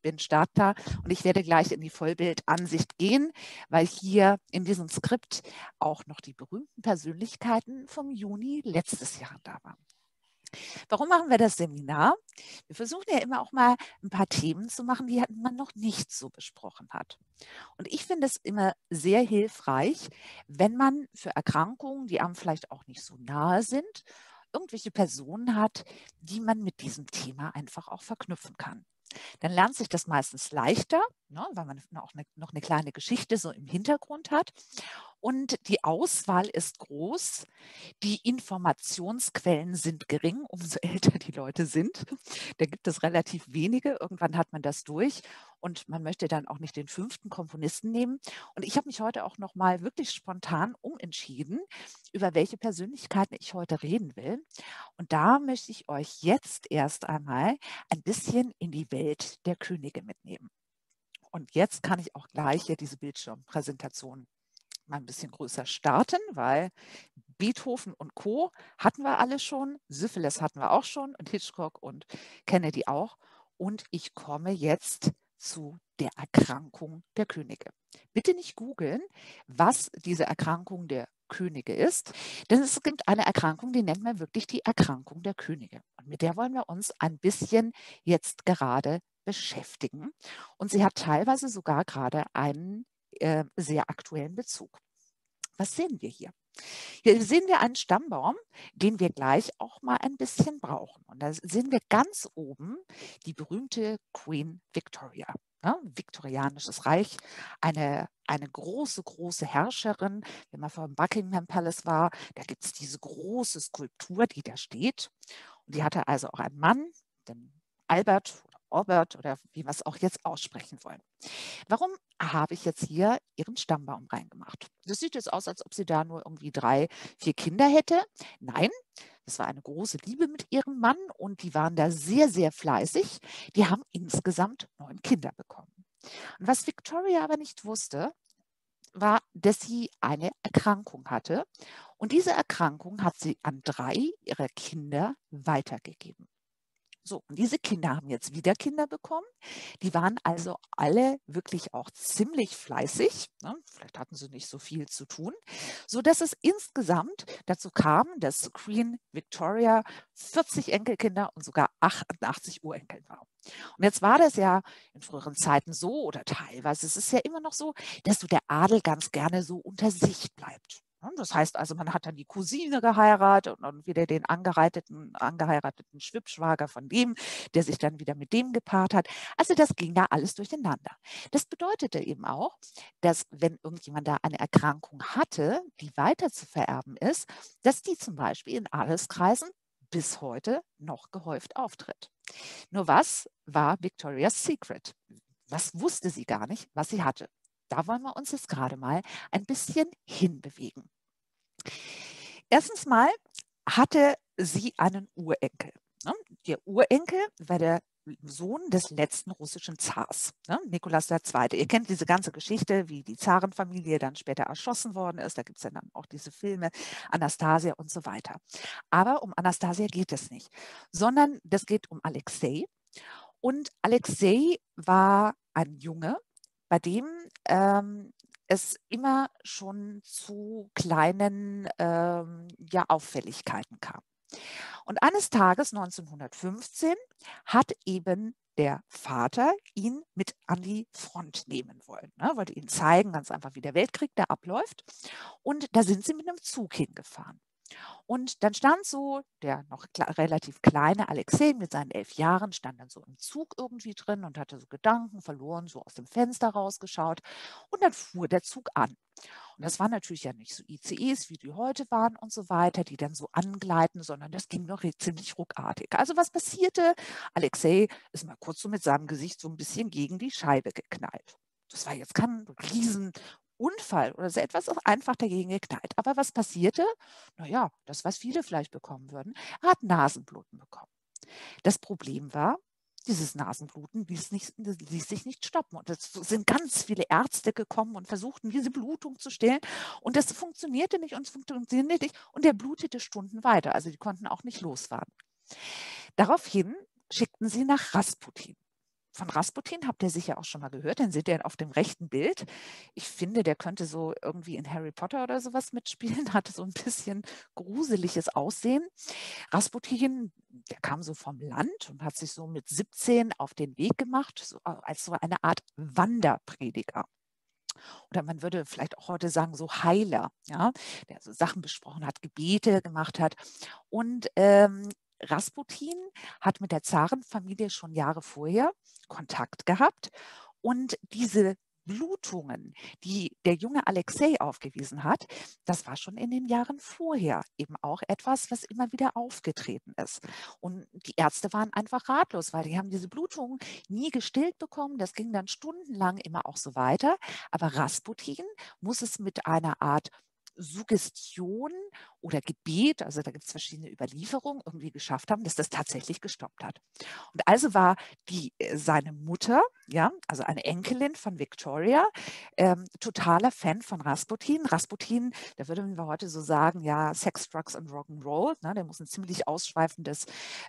bin startklar und ich werde gleich in die Vollbildansicht gehen, weil hier in diesem Skript auch noch die berühmten Persönlichkeiten vom Juni letztes Jahr da waren. Warum machen wir das Seminar? Wir versuchen ja immer auch mal ein paar Themen zu machen, die man noch nicht so besprochen hat. Und ich finde es immer sehr hilfreich, wenn man für Erkrankungen, die einem vielleicht auch nicht so nahe sind, irgendwelche Personen hat, die man mit diesem Thema einfach auch verknüpfen kann. Dann lernt sich das meistens leichter, ne, weil man noch eine kleine Geschichte so im Hintergrund hat. Und die Auswahl ist groß. Die Informationsquellen sind gering, umso älter die Leute sind. Da gibt es relativ wenige. Irgendwann hat man das durch und man möchte dann auch nicht den 5. Komponisten nehmen. Und ich habe mich heute auch noch mal wirklich spontan umentschieden, über welche Persönlichkeiten ich heute reden will. Und da möchte ich euch jetzt erst einmal ein bisschen in die Welt der Könige mitnehmen. Und jetzt kann ich auch gleich hier diese Bildschirmpräsentation mal ein bisschen größer starten, weil Beethoven und Co. hatten wir alle schon, Syphilis hatten wir auch schon und Hitchcock und Kennedy auch. Und ich komme jetzt zu der Erkrankung der Könige. Bitte nicht googeln, was diese Erkrankung der Könige ist, denn es gibt eine Erkrankung, die nennt man wirklich die Erkrankung der Könige. Und mit der wollen wir uns ein bisschen jetzt gerade beschäftigen. Und sie hat teilweise sogar gerade einen sehr aktuellen Bezug. Was sehen wir hier? Hier sehen wir einen Stammbaum, den wir gleich auch mal ein bisschen brauchen. Und da sehen wir ganz oben die berühmte Queen Victoria. Ja, viktorianisches Reich, eine große, große Herrscherin. Wenn man vor dem Buckingham Palace war, da gibt es diese große Skulptur, die da steht. Und die hatte also auch einen Mann, den Albert oder Albert oder wie wir es auch jetzt aussprechen wollen. Warum habe ich jetzt hier ihren Stammbaum reingemacht? Das sieht jetzt aus, als ob sie da nur irgendwie 3, 4 Kinder hätte. Nein, das war eine große Liebe mit ihrem Mann und die waren da sehr, sehr fleißig. Die haben insgesamt 9 Kinder bekommen. Und was Victoria aber nicht wusste, war, dass sie eine Erkrankung hatte. Und diese Erkrankung hat sie an 3 ihrer Kinder weitergegeben. So, und diese Kinder haben jetzt wieder Kinder bekommen. Die waren also alle wirklich auch ziemlich fleißig. Ne? Vielleicht hatten sie nicht so viel zu tun, sodass es insgesamt dazu kam, dass Queen Victoria 40 Enkelkinder und sogar 88 Urenkel war. Und jetzt war das ja in früheren Zeiten so, oder teilweise ist es ja immer noch so, dass so der Adel ganz gerne so unter sich bleibt. Das heißt also, man hat dann die Cousine geheiratet und dann wieder den angeheirateten Schwippschwager von dem, der sich dann wieder mit dem gepaart hat. Also das ging da alles durcheinander. Das bedeutete eben auch, dass wenn irgendjemand da eine Erkrankung hatte, die weiter zu vererben ist, dass die zum Beispiel in Adelskreisen bis heute noch gehäuft auftritt. Nur was war Victoria's Secret? Was wusste sie gar nicht, was sie hatte? Da wollen wir uns jetzt gerade mal ein bisschen hinbewegen. Erstens mal hatte sie einen Urenkel. Ne? Der Urenkel war der Sohn des letzten russischen Zars, ne? Nikolaus II. Ihr kennt diese ganze Geschichte, wie die Zarenfamilie dann später erschossen worden ist. Da gibt es ja dann auch diese Filme, Anastasia und so weiter. Aber um Anastasia geht es nicht, sondern das geht um Alexei. Und Alexei war ein Junge, bei dem es immer schon zu kleinen ja, Auffälligkeiten kam. Und eines Tages 1915 hat eben der Vater ihn mit an die Front nehmen wollen. Ne? Wollte ihm zeigen, ganz einfach, wie der Weltkrieg da abläuft. Und da sind sie mit einem Zug hingefahren. Und dann stand so der noch relativ kleine Alexei mit seinen 11 Jahren, stand dann so im Zug irgendwie drin und hatte so Gedanken verloren, so aus dem Fenster rausgeschaut. Und dann fuhr der Zug an. Und das waren natürlich ja nicht so ICEs, wie die heute waren und so weiter, die dann so angleiten, sondern das ging noch ziemlich ruckartig. Also was passierte? Alexei ist mal kurz so mit seinem Gesicht so ein bisschen gegen die Scheibe geknallt. Das war jetzt kein Riesenunfall oder so etwas, auch einfach dagegen geknallt. Aber was passierte? Naja, das, was viele vielleicht bekommen würden. Er hat Nasenbluten bekommen. Das Problem war, dieses Nasenbluten ließ sich nicht stoppen. Und es sind ganz viele Ärzte gekommen und versuchten, diese Blutung zu stillen. Und das funktionierte nicht und es funktionierte nicht. Und der blutete Stunden weiter. Also die konnten auch nicht losfahren. Daraufhin schickten sie nach Rasputin. von Rasputin habt ihr sicher auch schon mal gehört, den seht ihr auf dem rechten Bild. Ich finde, der könnte so irgendwie in Harry Potter oder sowas mitspielen, hatte so ein bisschen gruseliges Aussehen. Rasputin, der kam so vom Land und hat sich so mit 17 auf den Weg gemacht, so als so eine Art Wanderprediger. Oder man würde vielleicht auch heute sagen, so Heiler, ja, der so Sachen besprochen hat, Gebete gemacht hat. Und Rasputin hat mit der Zarenfamilie schon Jahre vorher Kontakt gehabt und diese Blutungen, die der junge Alexei aufgewiesen hat, das war schon in den Jahren vorher eben auch etwas, was immer wieder aufgetreten ist. Und die Ärzte waren einfach ratlos, weil die haben diese Blutungen nie gestillt bekommen. Das ging dann stundenlang immer auch so weiter. Aber Rasputin muss es mit einer Art Suggestion oder Gebet, also da gibt es verschiedene Überlieferungen, irgendwie geschafft haben, dass das tatsächlich gestoppt hat. Und also war seine Mutter, ja, also eine Enkelin von Victoria, totaler Fan von Rasputin. Rasputin, da würden wir heute so sagen, ja, Sex, Drugs und Rock'n'Roll, ne, der muss ein ziemlich ausschweifendes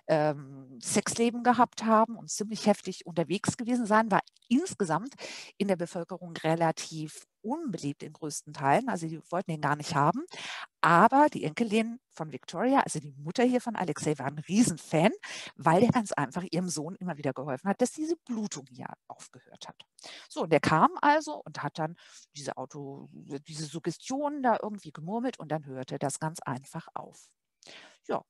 Sexleben gehabt haben und ziemlich heftig unterwegs gewesen sein, war insgesamt in der Bevölkerung relativ unbeliebt in größten Teilen, also die wollten ihn gar nicht haben. Aber die Enkelin von Victoria, also die Mutter hier von Alexei, war ein Riesenfan, weil er ganz einfach ihrem Sohn immer wieder geholfen hat, dass diese Blutung hier aufgehört hat. So, und der kam also und hat dann diese Suggestion da irgendwie gemurmelt und dann hörte das ganz einfach auf. Ja,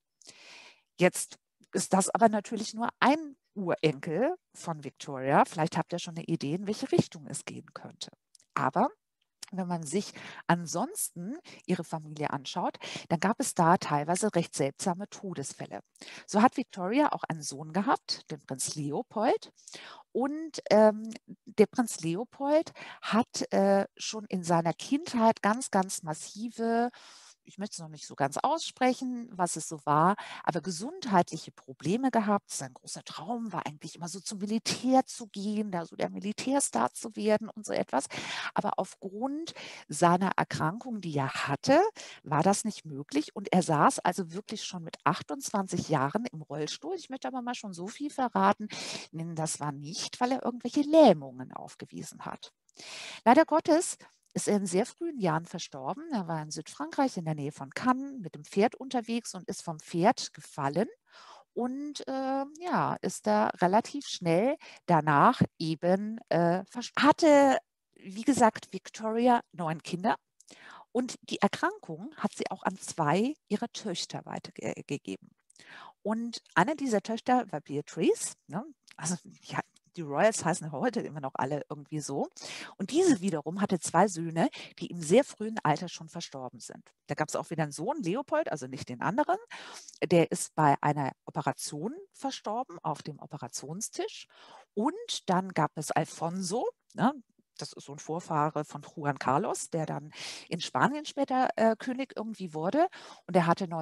jetzt ist das aber natürlich nur ein Urenkel von Victoria. Vielleicht habt ihr schon eine Idee, in welche Richtung es gehen könnte. Aber wenn man sich ansonsten ihre Familie anschaut, dann gab es da teilweise recht seltsame Todesfälle. So hat Victoria auch einen Sohn gehabt, den Prinz Leopold. Und der Prinz Leopold hat schon in seiner Kindheit ganz, ganz massive, ich möchte es noch nicht so ganz aussprechen, was es so war, aber gesundheitliche Probleme gehabt. Sein großer Traum war eigentlich immer so zum Militär zu gehen, da so der Militärstar zu werden und so etwas. Aber aufgrund seiner Erkrankung, die er hatte, war das nicht möglich. Und er saß also wirklich schon mit 28 Jahren im Rollstuhl. Ich möchte aber mal schon so viel verraten, das war nicht, weil er irgendwelche Lähmungen aufgewiesen hat. Leider Gottes ist er in sehr frühen Jahren verstorben. Er war in Südfrankreich in der Nähe von Cannes mit dem Pferd unterwegs und ist vom Pferd gefallen und ja, ist da relativ schnell danach eben verstorben. Hatte, wie gesagt, Victoria 9 Kinder und die Erkrankung hat sie auch an 2 ihrer Töchter weitergegeben. Und eine dieser Töchter war Beatrice, ne? Also ja, die Royals heißen heute immer noch alle irgendwie so. Und diese wiederum hatte 2 Söhne, die im sehr frühen Alter schon verstorben sind. Da gab es auch wieder einen Sohn, Leopold, also nicht den anderen. Der ist bei einer Operation verstorben auf dem Operationstisch. Und dann gab es Alfonso, ne? Das ist so ein Vorfahre von Juan Carlos, der dann in Spanien später König irgendwie wurde. Und er hatte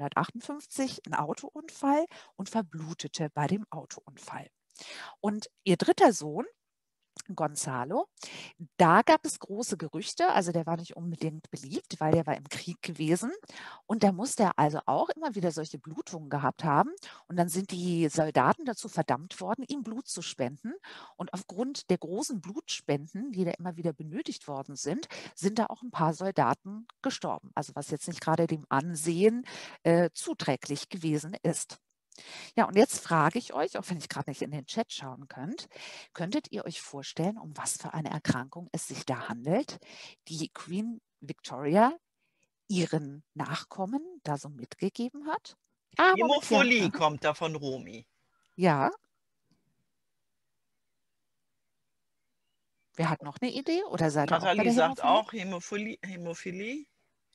1958 einen Autounfall und verblutete bei dem Autounfall. Und ihr dritter Sohn, Gonzalo, da gab es große Gerüchte, also der war nicht unbedingt beliebt, weil der war im Krieg gewesen und da musste er also auch immer wieder solche Blutungen gehabt haben und dann sind die Soldaten dazu verdammt worden, ihm Blut zu spenden und aufgrund der großen Blutspenden, die da immer wieder benötigt worden sind da auch ein paar Soldaten gestorben, also was jetzt nicht gerade dem Ansehen zuträglich gewesen ist. Ja, und jetzt frage ich euch, auch wenn ich gerade nicht in den Chat schauen könnt, könntet ihr euch vorstellen, um was für eine Erkrankung es sich da handelt, die Queen Victoria ihren Nachkommen da so mitgegeben hat? Ah, Moment, ja. Hämophilie kommt da von Romy. Ja. Wer hat noch eine Idee? Oder seid ihr auch bei Nathalie der sagt Hämophilie? auch Hämophilie.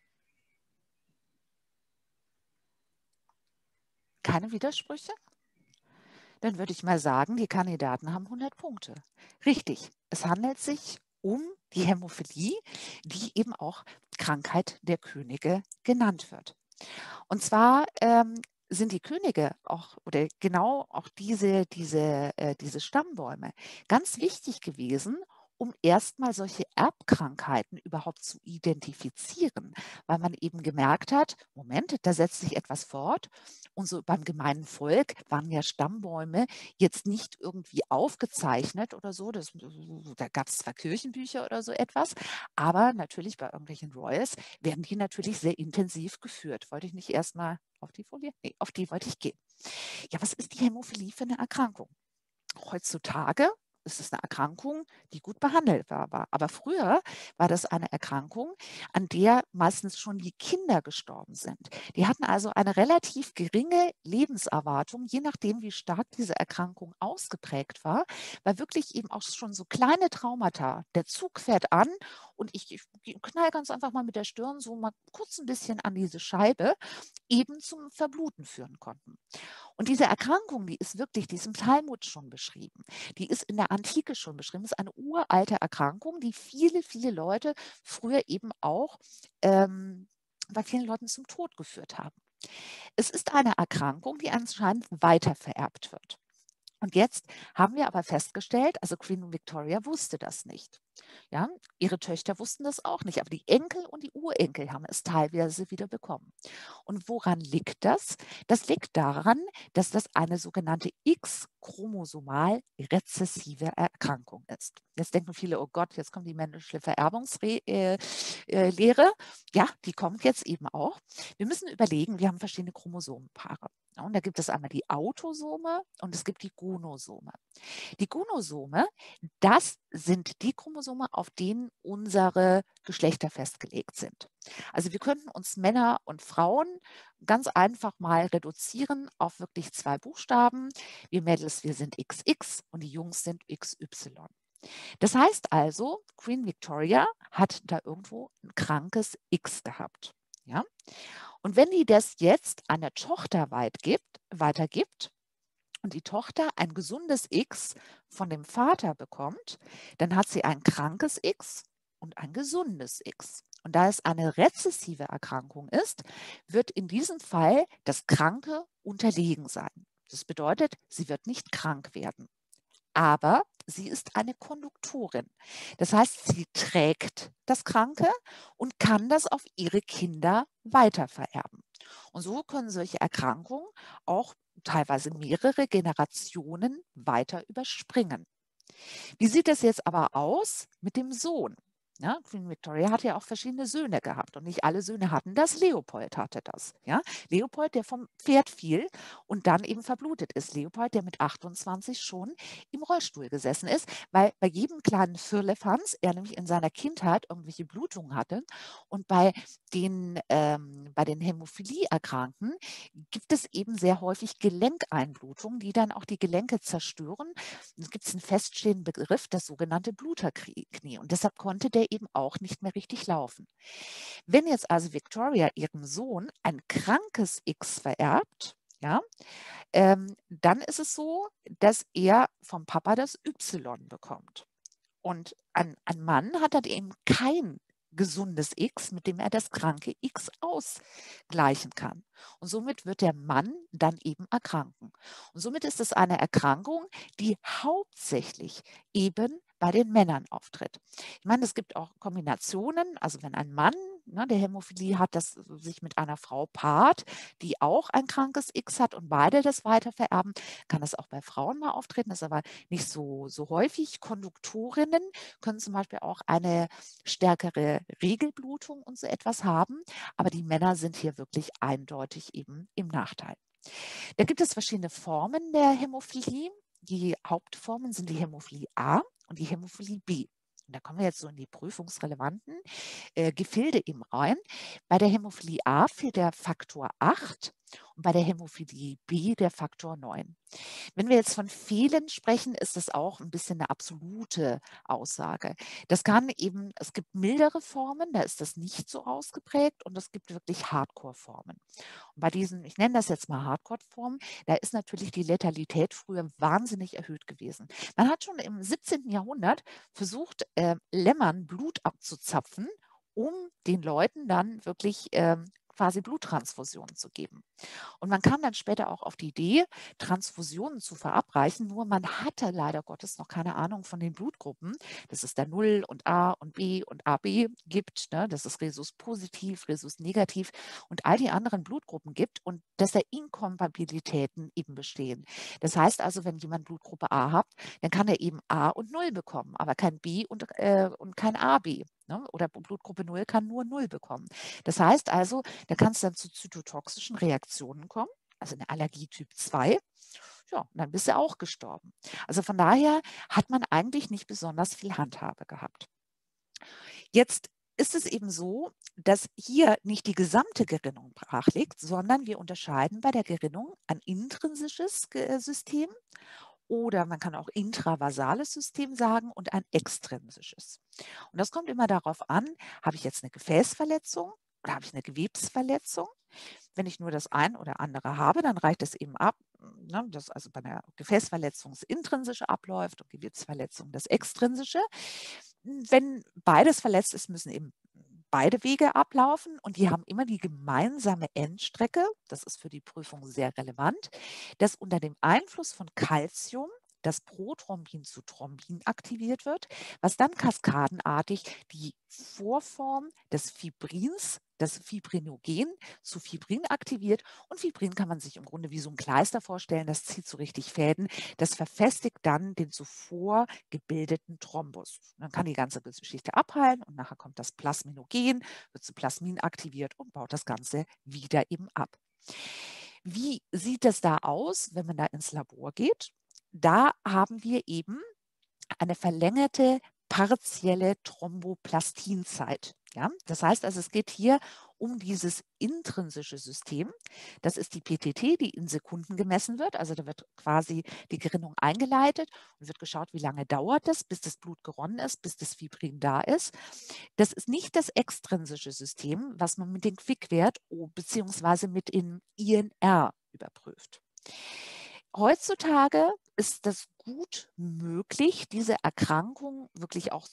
Keine Widersprüche? Dann würde ich mal sagen, die Kandidaten haben 100 Punkte. Richtig, es handelt sich um die Hämophilie, die eben auch Krankheit der Könige genannt wird. Und zwar sind die Könige auch oder genau auch diese Stammbäume ganz wichtig gewesen, um erstmal solche Erbkrankheiten überhaupt zu identifizieren, weil man eben gemerkt hat, Moment, da setzt sich etwas fort. Und so beim gemeinen Volk waren ja Stammbäume jetzt nicht irgendwie aufgezeichnet oder so. Da gab es zwar Kirchenbücher oder so etwas, aber natürlich bei irgendwelchen Royals werden die natürlich sehr intensiv geführt. Wollte ich nicht erstmal auf die Folie? Nee, auf die wollte ich gehen. Ja, was ist die Hämophilie für eine Erkrankung? Heutzutage ist es eine Erkrankung, die gut behandelbar war. Aber früher war das eine Erkrankung, an der meistens schon die Kinder gestorben sind. Die hatten also eine relativ geringe Lebenserwartung, je nachdem, wie stark diese Erkrankung ausgeprägt war, weil wirklich eben auch schon so kleine Traumata, der Zug fährt an und ich knall ganz einfach mal mit der Stirn so mal kurz ein bisschen an diese Scheibe, eben zum Verbluten führen konnten. Und diese Erkrankung, die ist wirklich, die ist im Talmud schon beschrieben. Die ist in der Antike schon beschrieben. Das ist eine uralte Erkrankung, die viele, viele Leute früher eben auch bei vielen Leuten zum Tod geführt haben. Es ist eine Erkrankung, die anscheinend weitervererbt wird. Und jetzt haben wir aber festgestellt, also Queen Victoria wusste das nicht. Ja, ihre Töchter wussten das auch nicht, aber die Enkel und die Urenkel haben es teilweise wieder bekommen. Und woran liegt das? Das liegt daran, dass das eine sogenannte X-chromosomal rezessive Erkrankung ist. Jetzt denken viele, oh Gott, jetzt kommt die menschliche Vererbungslehre. Ja, die kommt jetzt eben auch. Wir müssen überlegen, wir haben verschiedene Chromosomenpaare. Ja, und da gibt es einmal die Autosome und es gibt die Gonosome. Die Gonosome, das sind die Chromosome, auf denen unsere Geschlechter festgelegt sind. Also wir könnten uns Männer und Frauen ganz einfach mal reduzieren auf wirklich 2 Buchstaben. Wir Mädels, wir sind XX und die Jungs sind XY. Das heißt also, Queen Victoria hat da irgendwo ein krankes X gehabt. Ja? Und wenn die das jetzt einer Tochter weitergibt, und die Tochter ein gesundes X von dem Vater bekommt, dann hat sie ein krankes X und ein gesundes X. Und da es eine rezessive Erkrankung ist, wird in diesem Fall das Kranke unterlegen sein. Das bedeutet, sie wird nicht krank werden. Aber sie ist eine Konduktorin. Das heißt, sie trägt das Kranke und kann das auf ihre Kinder weitervererben. Und so können solche Erkrankungen auch teilweise mehrere Generationen weiter überspringen. Wie sieht es jetzt aber aus mit dem Sohn? Ja, Queen Victoria hat ja auch verschiedene Söhne gehabt und nicht alle Söhne hatten das. Leopold hatte das. Ja? Leopold, der vom Pferd fiel und dann eben verblutet ist. Leopold, der mit 28 schon im Rollstuhl gesessen ist, weil bei jedem kleinen Firlefanz er nämlich in seiner Kindheit irgendwelche Blutungen hatte. Und bei den Hämophilie-Erkrankten gibt es eben sehr häufig Gelenkeinblutungen, die dann auch die Gelenke zerstören. Es gibt einen feststehenden Begriff, das sogenannte Bluterknie. Und deshalb konnte der eben auch nicht mehr richtig laufen. Wenn jetzt also Victoria ihrem Sohn ein krankes X vererbt, ja, dann ist es so, dass er vom Papa das Y bekommt. Und ein Mann hat dann eben kein gesundes X, mit dem er das kranke X ausgleichen kann. Und somit wird der Mann dann eben erkranken. Und somit ist es eine Erkrankung, die hauptsächlich eben bei den Männern auftritt. Ich meine, es gibt auch Kombinationen, also wenn ein Mann, der Hämophilie hat, das sich mit einer Frau paart, die auch ein krankes X hat und beide das weitervererben, kann das auch bei Frauen mal auftreten, das ist aber nicht so häufig. Konduktorinnen können zum Beispiel auch eine stärkere Regelblutung und so etwas haben, aber die Männer sind hier wirklich eindeutig eben im Nachteil. Da gibt es verschiedene Formen der Hämophilie. Die Hauptformen sind die Hämophilie A und die Hämophilie B. Und da kommen wir jetzt so in die prüfungsrelevanten Gefilde eben rein. Bei der Hämophilie A fehlt der Faktor 8 und bei der Hämophilie B der Faktor 9. Wenn wir jetzt von Fehlen sprechen, ist das auch ein bisschen eine absolute Aussage. Es gibt mildere Formen, da ist das nicht so ausgeprägt und es gibt wirklich Hardcore-Formen. Und bei diesen, ich nenne das jetzt mal Hardcore-Formen, da ist natürlich die Letalität früher wahnsinnig erhöht gewesen. Man hat schon im 17. Jahrhundert versucht, Lämmern Blut abzuzapfen, um den Leuten dann wirklich quasi Bluttransfusionen zu geben. Und man kam dann später auch auf die Idee, Transfusionen zu verabreichen, nur man hatte leider Gottes noch keine Ahnung von den Blutgruppen, dass es da 0 und A und B und AB gibt, ne? Dass es Rhesus positiv, Rhesus negativ und all die anderen Blutgruppen gibt und dass da Inkompatibilitäten eben bestehen. Das heißt also, wenn jemand Blutgruppe A hat, dann kann er eben A und 0 bekommen, aber kein B und kein AB. Ne? Oder Blutgruppe 0 kann nur 0 bekommen. Das heißt also, da kann es dann zu zytotoxischen Reaktionen kommen, also eine Allergie Typ 2. Ja, und dann bist du auch gestorben. Also von daher hat man eigentlich nicht besonders viel Handhabe gehabt. Jetzt ist es eben so, dass hier nicht die gesamte Gerinnung brach liegt, sondern wir unterscheiden bei der Gerinnung ein intrinsisches System oder man kann auch intravasales System sagen und ein extrinsisches. Und das kommt immer darauf an, habe ich jetzt eine Gefäßverletzung oder habe ich eine Gewebsverletzung? Wenn ich nur das ein oder andere habe, dann reicht es eben ab, ne, dass also bei einer Gefäßverletzung das Intrinsische abläuft und Gewebsverletzung das Extrinsische. Wenn beides verletzt ist, müssen eben beide Wege ablaufen und die haben immer die gemeinsame Endstrecke, das ist für die Prüfung sehr relevant, dass unter dem Einfluss von Calcium das Prothrombin zu Thrombin aktiviert wird, was dann kaskadenartig die Vorform des Fibrins, das Fibrinogen, zu Fibrin aktiviert. Und Fibrin kann man sich im Grunde wie so ein Kleister vorstellen, das zieht so richtig Fäden, das verfestigt dann den zuvor gebildeten Thrombus. Dann kann die ganze Geschichte abheilen und nachher kommt das Plasminogen, wird zu Plasmin aktiviert und baut das Ganze wieder eben ab. Wie sieht es da aus, wenn man da ins Labor geht? Da haben wir eben eine verlängerte partielle Thromboplastinzeit. Ja? Das heißt also, es geht hier um dieses intrinsische System. Das ist die PTT, die in Sekunden gemessen wird. Also da wird quasi die Gerinnung eingeleitet und wird geschaut, wie lange dauert es, bis das Blut geronnen ist, bis das Fibrin da ist. Das ist nicht das extrinsische System, was man mit dem Quick-Wert bzw. mit dem INR überprüft. Heutzutage ist das gut möglich, diese Erkrankung wirklich auch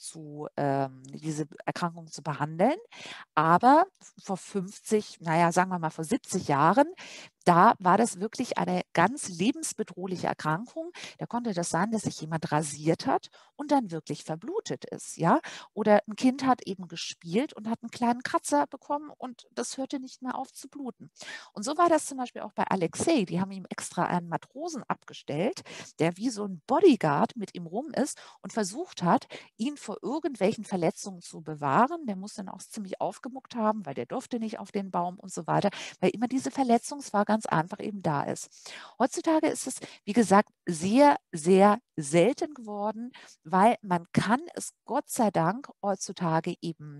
diese Erkrankung zu behandeln. Aber vor 50, naja, sagen wir mal vor 70 Jahren, da war das wirklich eine ganz lebensbedrohliche Erkrankung. Da konnte das sein, dass sich jemand rasiert hat und dann wirklich verblutet ist, ja. Oder ein Kind hat eben gespielt und hat einen kleinen Kratzer bekommen und das hörte nicht mehr auf zu bluten. Und so war das zum Beispiel auch bei Alexei. Die haben ihm extra einen Matrosen abgestellt, der wie so ein Bodyguard mit ihm rum ist und versucht hat, ihn vor irgendwelchen Verletzungen zu bewahren. Der muss dann auch ziemlich aufgemuckt haben, weil der durfte nicht auf den Baum und so weiter, weil immer diese Verletzungsgefahr ganz einfach eben da ist. Heutzutage ist es, wie gesagt, sehr, sehr selten geworden, weil man kann es Gott sei Dank heutzutage eben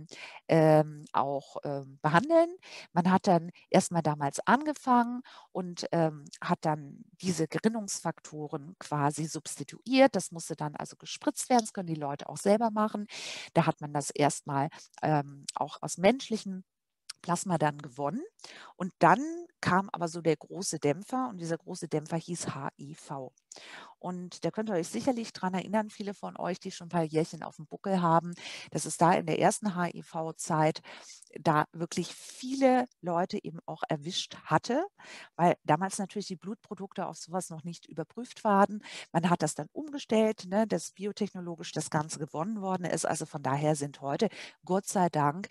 auch behandeln. Man hat dann erstmal damals angefangen und hat dann diese Gerinnungsfaktoren quasi substituiert. Das musste dann also gespritzt werden. Das können die Leute auch selber machen. Da hat man das erstmal auch aus menschlichen Plasma dann gewonnen. Und dann kam aber so der große Dämpfer und dieser große Dämpfer hieß HIV. Und da könnt ihr euch sicherlich dran erinnern, viele von euch, die schon ein paar Jährchen auf dem Buckel haben, dass es da in der ersten HIV-Zeit da wirklich viele Leute eben auch erwischt hatte, weil damals natürlich die Blutprodukte auf sowas noch nicht überprüft waren. Man hat das dann umgestellt, ne, dass biotechnologisch das Ganze gewonnen worden ist. Also von daher sind heute, Gott sei Dank,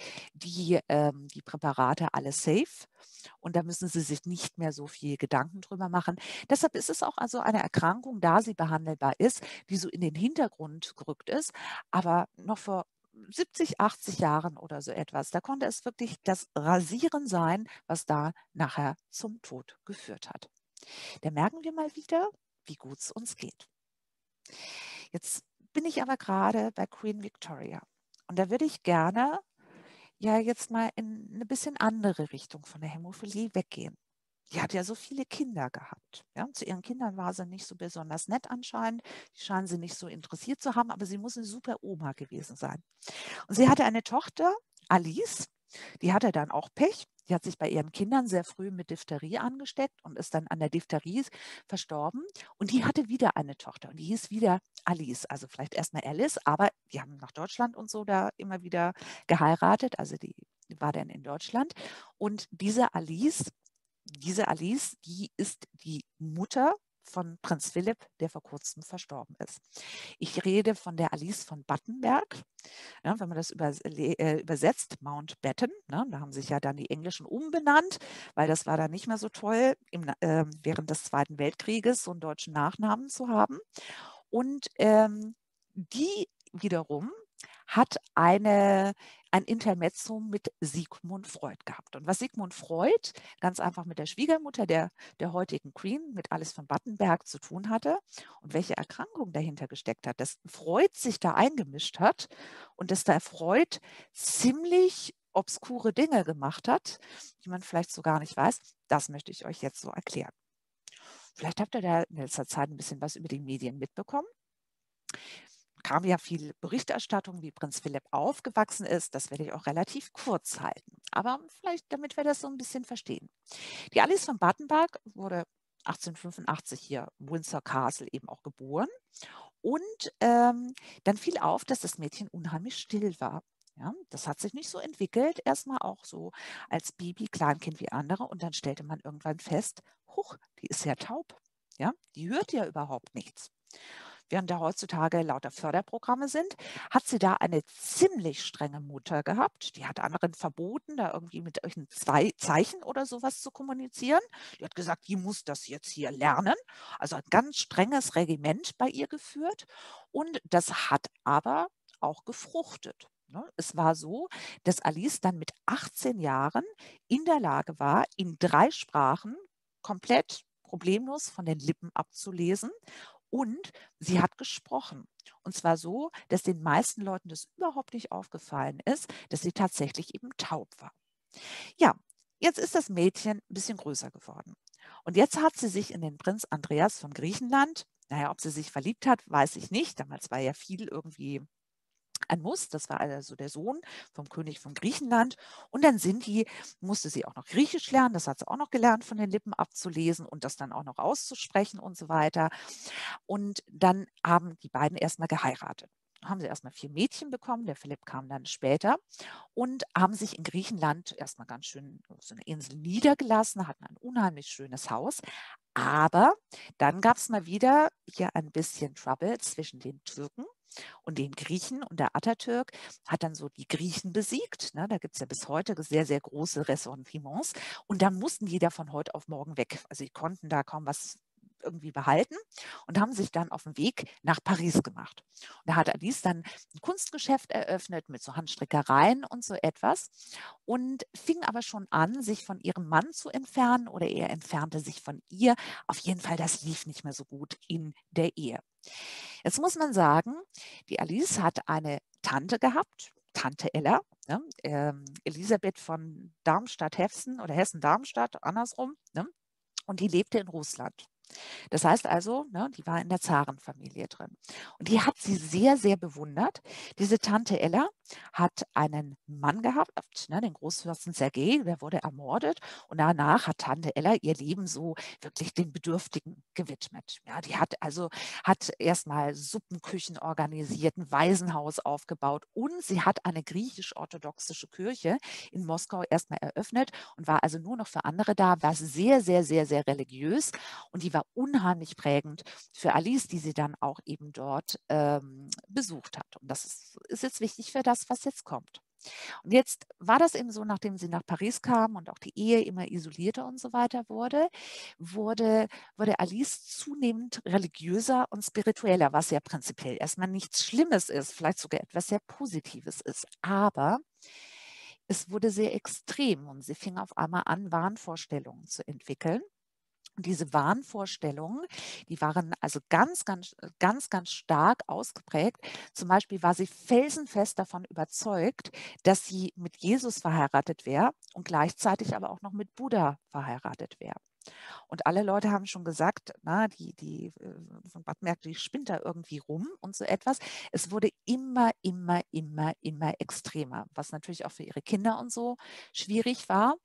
die Präparate alle safe und da müssen Sie sich nicht mehr so viel Gedanken drüber machen. Deshalb ist es auch also eine Erkrankung, da sie behandelbar ist, die so in den Hintergrund gerückt ist, aber noch vor 70, 80 Jahren oder so etwas, da konnte es wirklich das Rasieren sein, was da nachher zum Tod geführt hat. Da merken wir mal wieder, wie gut es uns geht. Jetzt bin ich aber gerade bei Queen Victoria und da würde ich gerne ja jetzt mal in eine bisschen andere Richtung von der Hämophilie weggehen. Die hat ja so viele Kinder gehabt. Ja? Zu ihren Kindern war sie nicht so besonders nett anscheinend. Die scheinen sie nicht so interessiert zu haben, aber sie muss eine super Oma gewesen sein. Und sie hatte eine Tochter, Alice, die hatte dann auch Pech. Die hat sich bei ihren Kindern sehr früh mit Diphtherie angesteckt und ist dann an der Diphtherie verstorben. Und die hatte wieder eine Tochter und die hieß wieder Alice. Also vielleicht erstmal Alice, aber die haben nach Deutschland und so da immer wieder geheiratet. Also die war denn in Deutschland. Und diese Alice, die ist die Mutter von Prinz Philipp, der vor kurzem verstorben ist. Ich rede von der Alice von Battenberg. Ja, wenn man das übersetzt, Mountbatten, ne, da haben sich ja dann die Englischen umbenannt, weil das war dann nicht mehr so toll, während des Zweiten Weltkrieges so einen deutschen Nachnamen zu haben. Und die wiederum hat ein Intermezzo mit Sigmund Freud gehabt. Und was Sigmund Freud ganz einfach mit der Schwiegermutter der heutigen Queen, mit Alice von Battenberg, zu tun hatte und welche Erkrankung dahinter gesteckt hat, dass Freud sich da eingemischt hat und dass da Freud ziemlich obskure Dinge gemacht hat, die man vielleicht so gar nicht weiß, das möchte ich euch jetzt so erklären. Vielleicht habt ihr da in letzter Zeit ein bisschen was über die Medien mitbekommen. Kam ja viel Berichterstattung, wie Prinz Philipp aufgewachsen ist. Das werde ich auch relativ kurz halten. Aber vielleicht, damit wir das so ein bisschen verstehen. Die Alice von Battenberg wurde 1885 hier Windsor Castle eben auch geboren. Und dann fiel auf, dass das Mädchen unheimlich still war. Ja, das hat sich nicht so entwickelt, erstmal auch so als Baby, Kleinkind wie andere. Und dann stellte man irgendwann fest, huch, die ist ja taub. Ja, die hört ja überhaupt nichts. Während da heutzutage lauter Förderprogramme sind, hat sie da eine ziemlich strenge Mutter gehabt. Die hat anderen verboten, da irgendwie mit irgendwelchen zwei Zeichen oder sowas zu kommunizieren. Die hat gesagt, die muss das jetzt hier lernen. Also ein ganz strenges Regiment bei ihr geführt. Und das hat aber auch gefruchtet. Es war so, dass Alice dann mit 18 Jahren in der Lage war, in 3 Sprachen komplett problemlos von den Lippen abzulesen. Und sie hat gesprochen. Und zwar so, dass den meisten Leuten das überhaupt nicht aufgefallen ist, dass sie tatsächlich eben taub war. Ja, jetzt ist das Mädchen ein bisschen größer geworden. Und jetzt hat sie sich in den Prinz Andreas von Griechenland, naja, ob sie sich verliebt hat, weiß ich nicht. Damals war ja viel irgendwie ein Muss, das war also der Sohn vom König von Griechenland. Und dann musste sie auch noch Griechisch lernen, das hat sie auch noch gelernt, von den Lippen abzulesen und das dann auch noch auszusprechen und so weiter. Und dann haben die beiden erstmal geheiratet. Haben sie erstmal 4 Mädchen bekommen, der Philipp kam dann später und haben sich in Griechenland erstmal ganz schön auf so eine Insel niedergelassen, hatten ein unheimlich schönes Haus. Aber dann gab es mal wieder hier ein bisschen Trouble zwischen den Türken und den Griechen, und der Atatürk hat dann so die Griechen besiegt. Ne? Da gibt es ja bis heute sehr, sehr große Ressentiments. Und dann mussten die da von heute auf morgen weg. Also die konnten da kaum was irgendwie behalten und haben sich dann auf den Weg nach Paris gemacht. Und da hat Alice dann ein Kunstgeschäft eröffnet mit so Handstrickereien und so etwas und fing aber schon an, sich von ihrem Mann zu entfernen, oder er entfernte sich von ihr. Auf jeden Fall, das lief nicht mehr so gut in der Ehe. Jetzt muss man sagen, die Alice hat eine Tante gehabt, Tante Ella, ne? Elisabeth von Darmstadt-Hessen oder Hessen-Darmstadt, andersrum, ne? Und die lebte in Russland. Das heißt also, ne, die war in der Zarenfamilie drin. Und die hat sie sehr, sehr bewundert. Diese Tante Ella hat einen Mann gehabt, ne, den Großfürsten Sergei, der wurde ermordet. Und danach hat Tante Ella ihr Leben so wirklich den Bedürftigen gewidmet. Ja, die hat erstmal Suppenküchen organisiert, ein Waisenhaus aufgebaut und sie hat eine griechisch-orthodoxische Kirche in Moskau erstmal eröffnet und war also nur noch für andere da, war sehr, sehr, sehr, sehr religiös. Und die war unheimlich prägend für Alice, die sie dann auch eben dort besucht hat. Und das ist jetzt wichtig für das, was jetzt kommt. Und jetzt war das eben so, nachdem sie nach Paris kam und auch die Ehe immer isolierter und so weiter wurde Alice zunehmend religiöser und spiritueller, was ja prinzipiell erstmal nichts Schlimmes ist, vielleicht sogar etwas sehr Positives ist. Aber es wurde sehr extrem und sie fing auf einmal an, Wahnvorstellungen zu entwickeln. Und diese Wahnvorstellungen, die waren also ganz stark ausgeprägt. Zum Beispiel war sie felsenfest davon überzeugt, dass sie mit Jesus verheiratet wäre und gleichzeitig aber auch noch mit Buddha verheiratet wäre. Und alle Leute haben schon gesagt, na, die von Battenberg, die spinnt da irgendwie rum und so etwas. Es wurde immer extremer, was natürlich auch für ihre Kinder und so schwierig war.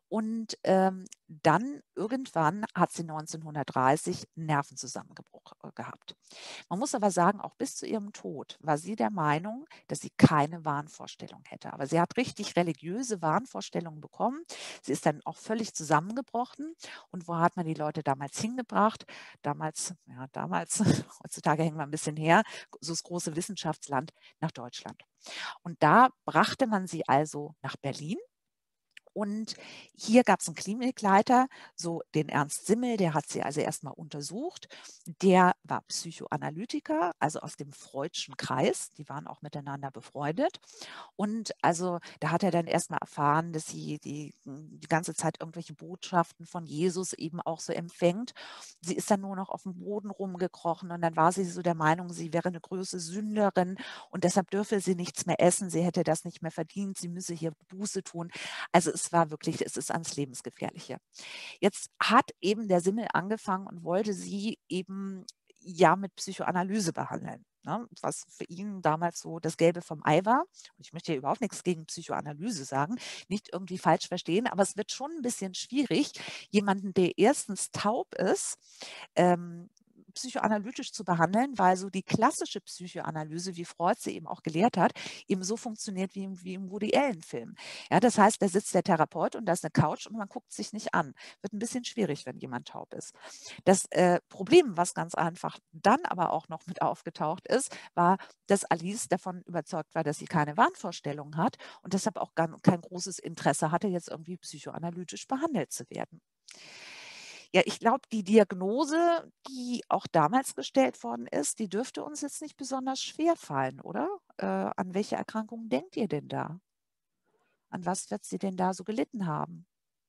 Und dann irgendwann hat sie 1930 einen Nervenzusammenbruch gehabt. Man muss aber sagen, auch bis zu ihrem Tod war sie der Meinung, dass sie keine Wahnvorstellung hätte. Aber sie hat richtig religiöse Wahnvorstellungen bekommen. Sie ist dann auch völlig zusammengebrochen. Und wo hat man die Leute damals hingebracht? Damals, heutzutage hängen wir ein bisschen her, so das große Wissenschaftsland, nach Deutschland. Und da brachte man sie also nach Berlin. Und hier gab es einen Klinikleiter, so den Ernst Simmel, der hat sie also erstmal untersucht. Der war Psychoanalytiker, also aus dem Freudschen Kreis. Die waren auch miteinander befreundet. Und also da hat er dann erstmal erfahren, dass sie die ganze Zeit irgendwelche Botschaften von Jesus eben auch so empfängt. Sie ist dann nur noch auf dem Boden rumgekrochen und dann war sie so der Meinung, sie wäre eine große Sünderin und deshalb dürfe sie nichts mehr essen. Sie hätte das nicht mehr verdient. Sie müsse hier Buße tun. Also es war wirklich, es ist ans Lebensgefährliche. Jetzt hat eben der Simmel angefangen und wollte sie eben ja mit Psychoanalyse behandeln, ne? Was für ihn damals so das Gelbe vom Ei war. Und ich möchte hier überhaupt nichts gegen Psychoanalyse sagen, nicht irgendwie falsch verstehen, aber es wird schon ein bisschen schwierig, jemanden, der erstens taub ist, psychoanalytisch zu behandeln, weil so die klassische Psychoanalyse, wie Freud sie eben auch gelehrt hat, eben so funktioniert wie im Woody Allen-Film. Ja, das heißt, da sitzt der Therapeut und da ist eine Couch und man guckt sich nicht an. Wird ein bisschen schwierig, wenn jemand taub ist. Das Problem, was ganz einfach dann aber auch noch mit aufgetaucht ist, war, dass Alice davon überzeugt war, dass sie keine Wahnvorstellungen hat und deshalb auch kein großes Interesse hatte, jetzt irgendwie psychoanalytisch behandelt zu werden. Ja, ich glaube, die Diagnose, die auch damals gestellt worden ist, die dürfte uns jetzt nicht besonders schwer fallen, oder? An welche Erkrankungen denkt ihr denn da? An was wird sie denn da so gelitten haben?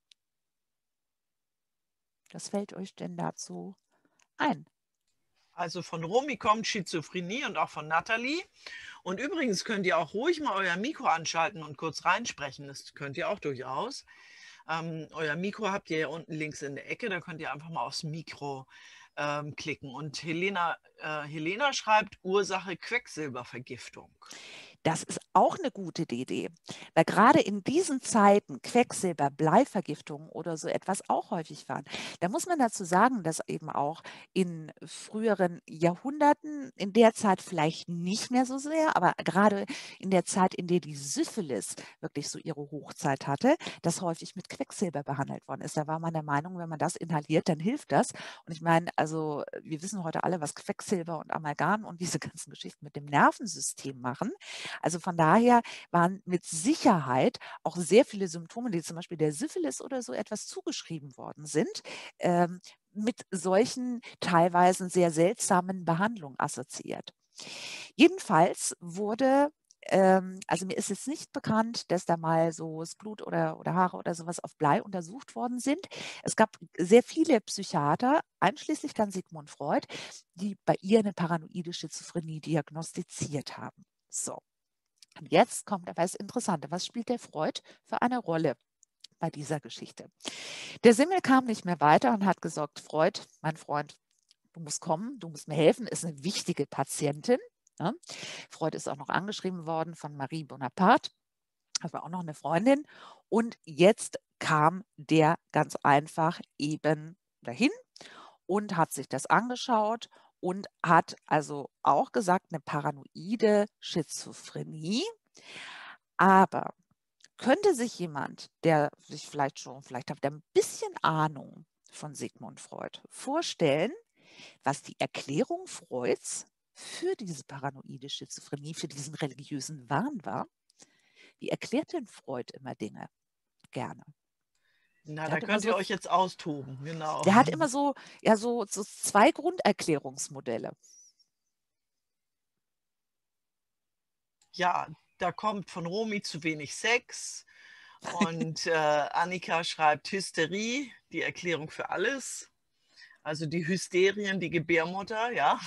Was fällt euch denn dazu ein? Also von Romy kommt Schizophrenie und auch von Nathalie. Und übrigens könnt ihr auch ruhig mal euer Mikro anschalten und kurz reinsprechen. Das könnt ihr auch durchaus. Euer Mikro habt ihr ja unten links in der Ecke. Da könnt ihr einfach mal aufs Mikro klicken. Und Helena schreibt Ursache Quecksilbervergiftung. Das ist auch eine gute Idee, weil gerade in diesen Zeiten Quecksilber, Bleivergiftungen oder so etwas auch häufig waren. Da muss man dazu sagen, dass eben auch in früheren Jahrhunderten, in der Zeit vielleicht nicht mehr so sehr, aber gerade in der Zeit, in der die Syphilis wirklich so ihre Hochzeit hatte, das häufig mit Quecksilber behandelt worden ist. Da war man der Meinung, wenn man das inhaliert, dann hilft das. Und ich meine, also wir wissen heute alle, was Quecksilber und Amalgam und diese ganzen Geschichten mit dem Nervensystem machen. Also von daher waren mit Sicherheit auch sehr viele Symptome, die zum Beispiel der Syphilis oder so etwas zugeschrieben worden sind, mit solchen teilweise sehr seltsamen Behandlungen assoziiert. Jedenfalls wurde also mir ist jetzt nicht bekannt, dass da mal so das Blut oder Haare oder sowas auf Blei untersucht worden sind. Es gab sehr viele Psychiater, einschließlich dann Sigmund Freud, die bei ihr eine paranoide Schizophrenie diagnostiziert haben. So. Und jetzt kommt aber das Interessante. Was spielt der Freud für eine Rolle bei dieser Geschichte? Der Simmel kam nicht mehr weiter und hat gesagt, Freud, mein Freund, du musst kommen, du musst mir helfen, ist eine wichtige Patientin. Ja. Freud ist auch noch angeschrieben worden von Marie Bonaparte, das war auch noch eine Freundin. Und jetzt kam der ganz einfach eben dahin und hat sich das angeschaut und hat also auch gesagt, eine paranoide Schizophrenie. Aber könnte sich jemand, der sich vielleicht hat der ein bisschen Ahnung von Sigmund Freud, vorstellen, was die Erklärung Freuds für diese paranoide Schizophrenie, für diesen religiösen Wahn war? Wie erklärt denn Freud immer Dinge? Gerne. Na, da könnt ihr euch jetzt austoben, genau. Der hat immer so zwei Grunderklärungsmodelle. Ja, da kommt von Romy zu wenig Sex und Annika schreibt Hysterie, die Erklärung für alles. Also die Hysterien, die Gebärmutter, ja.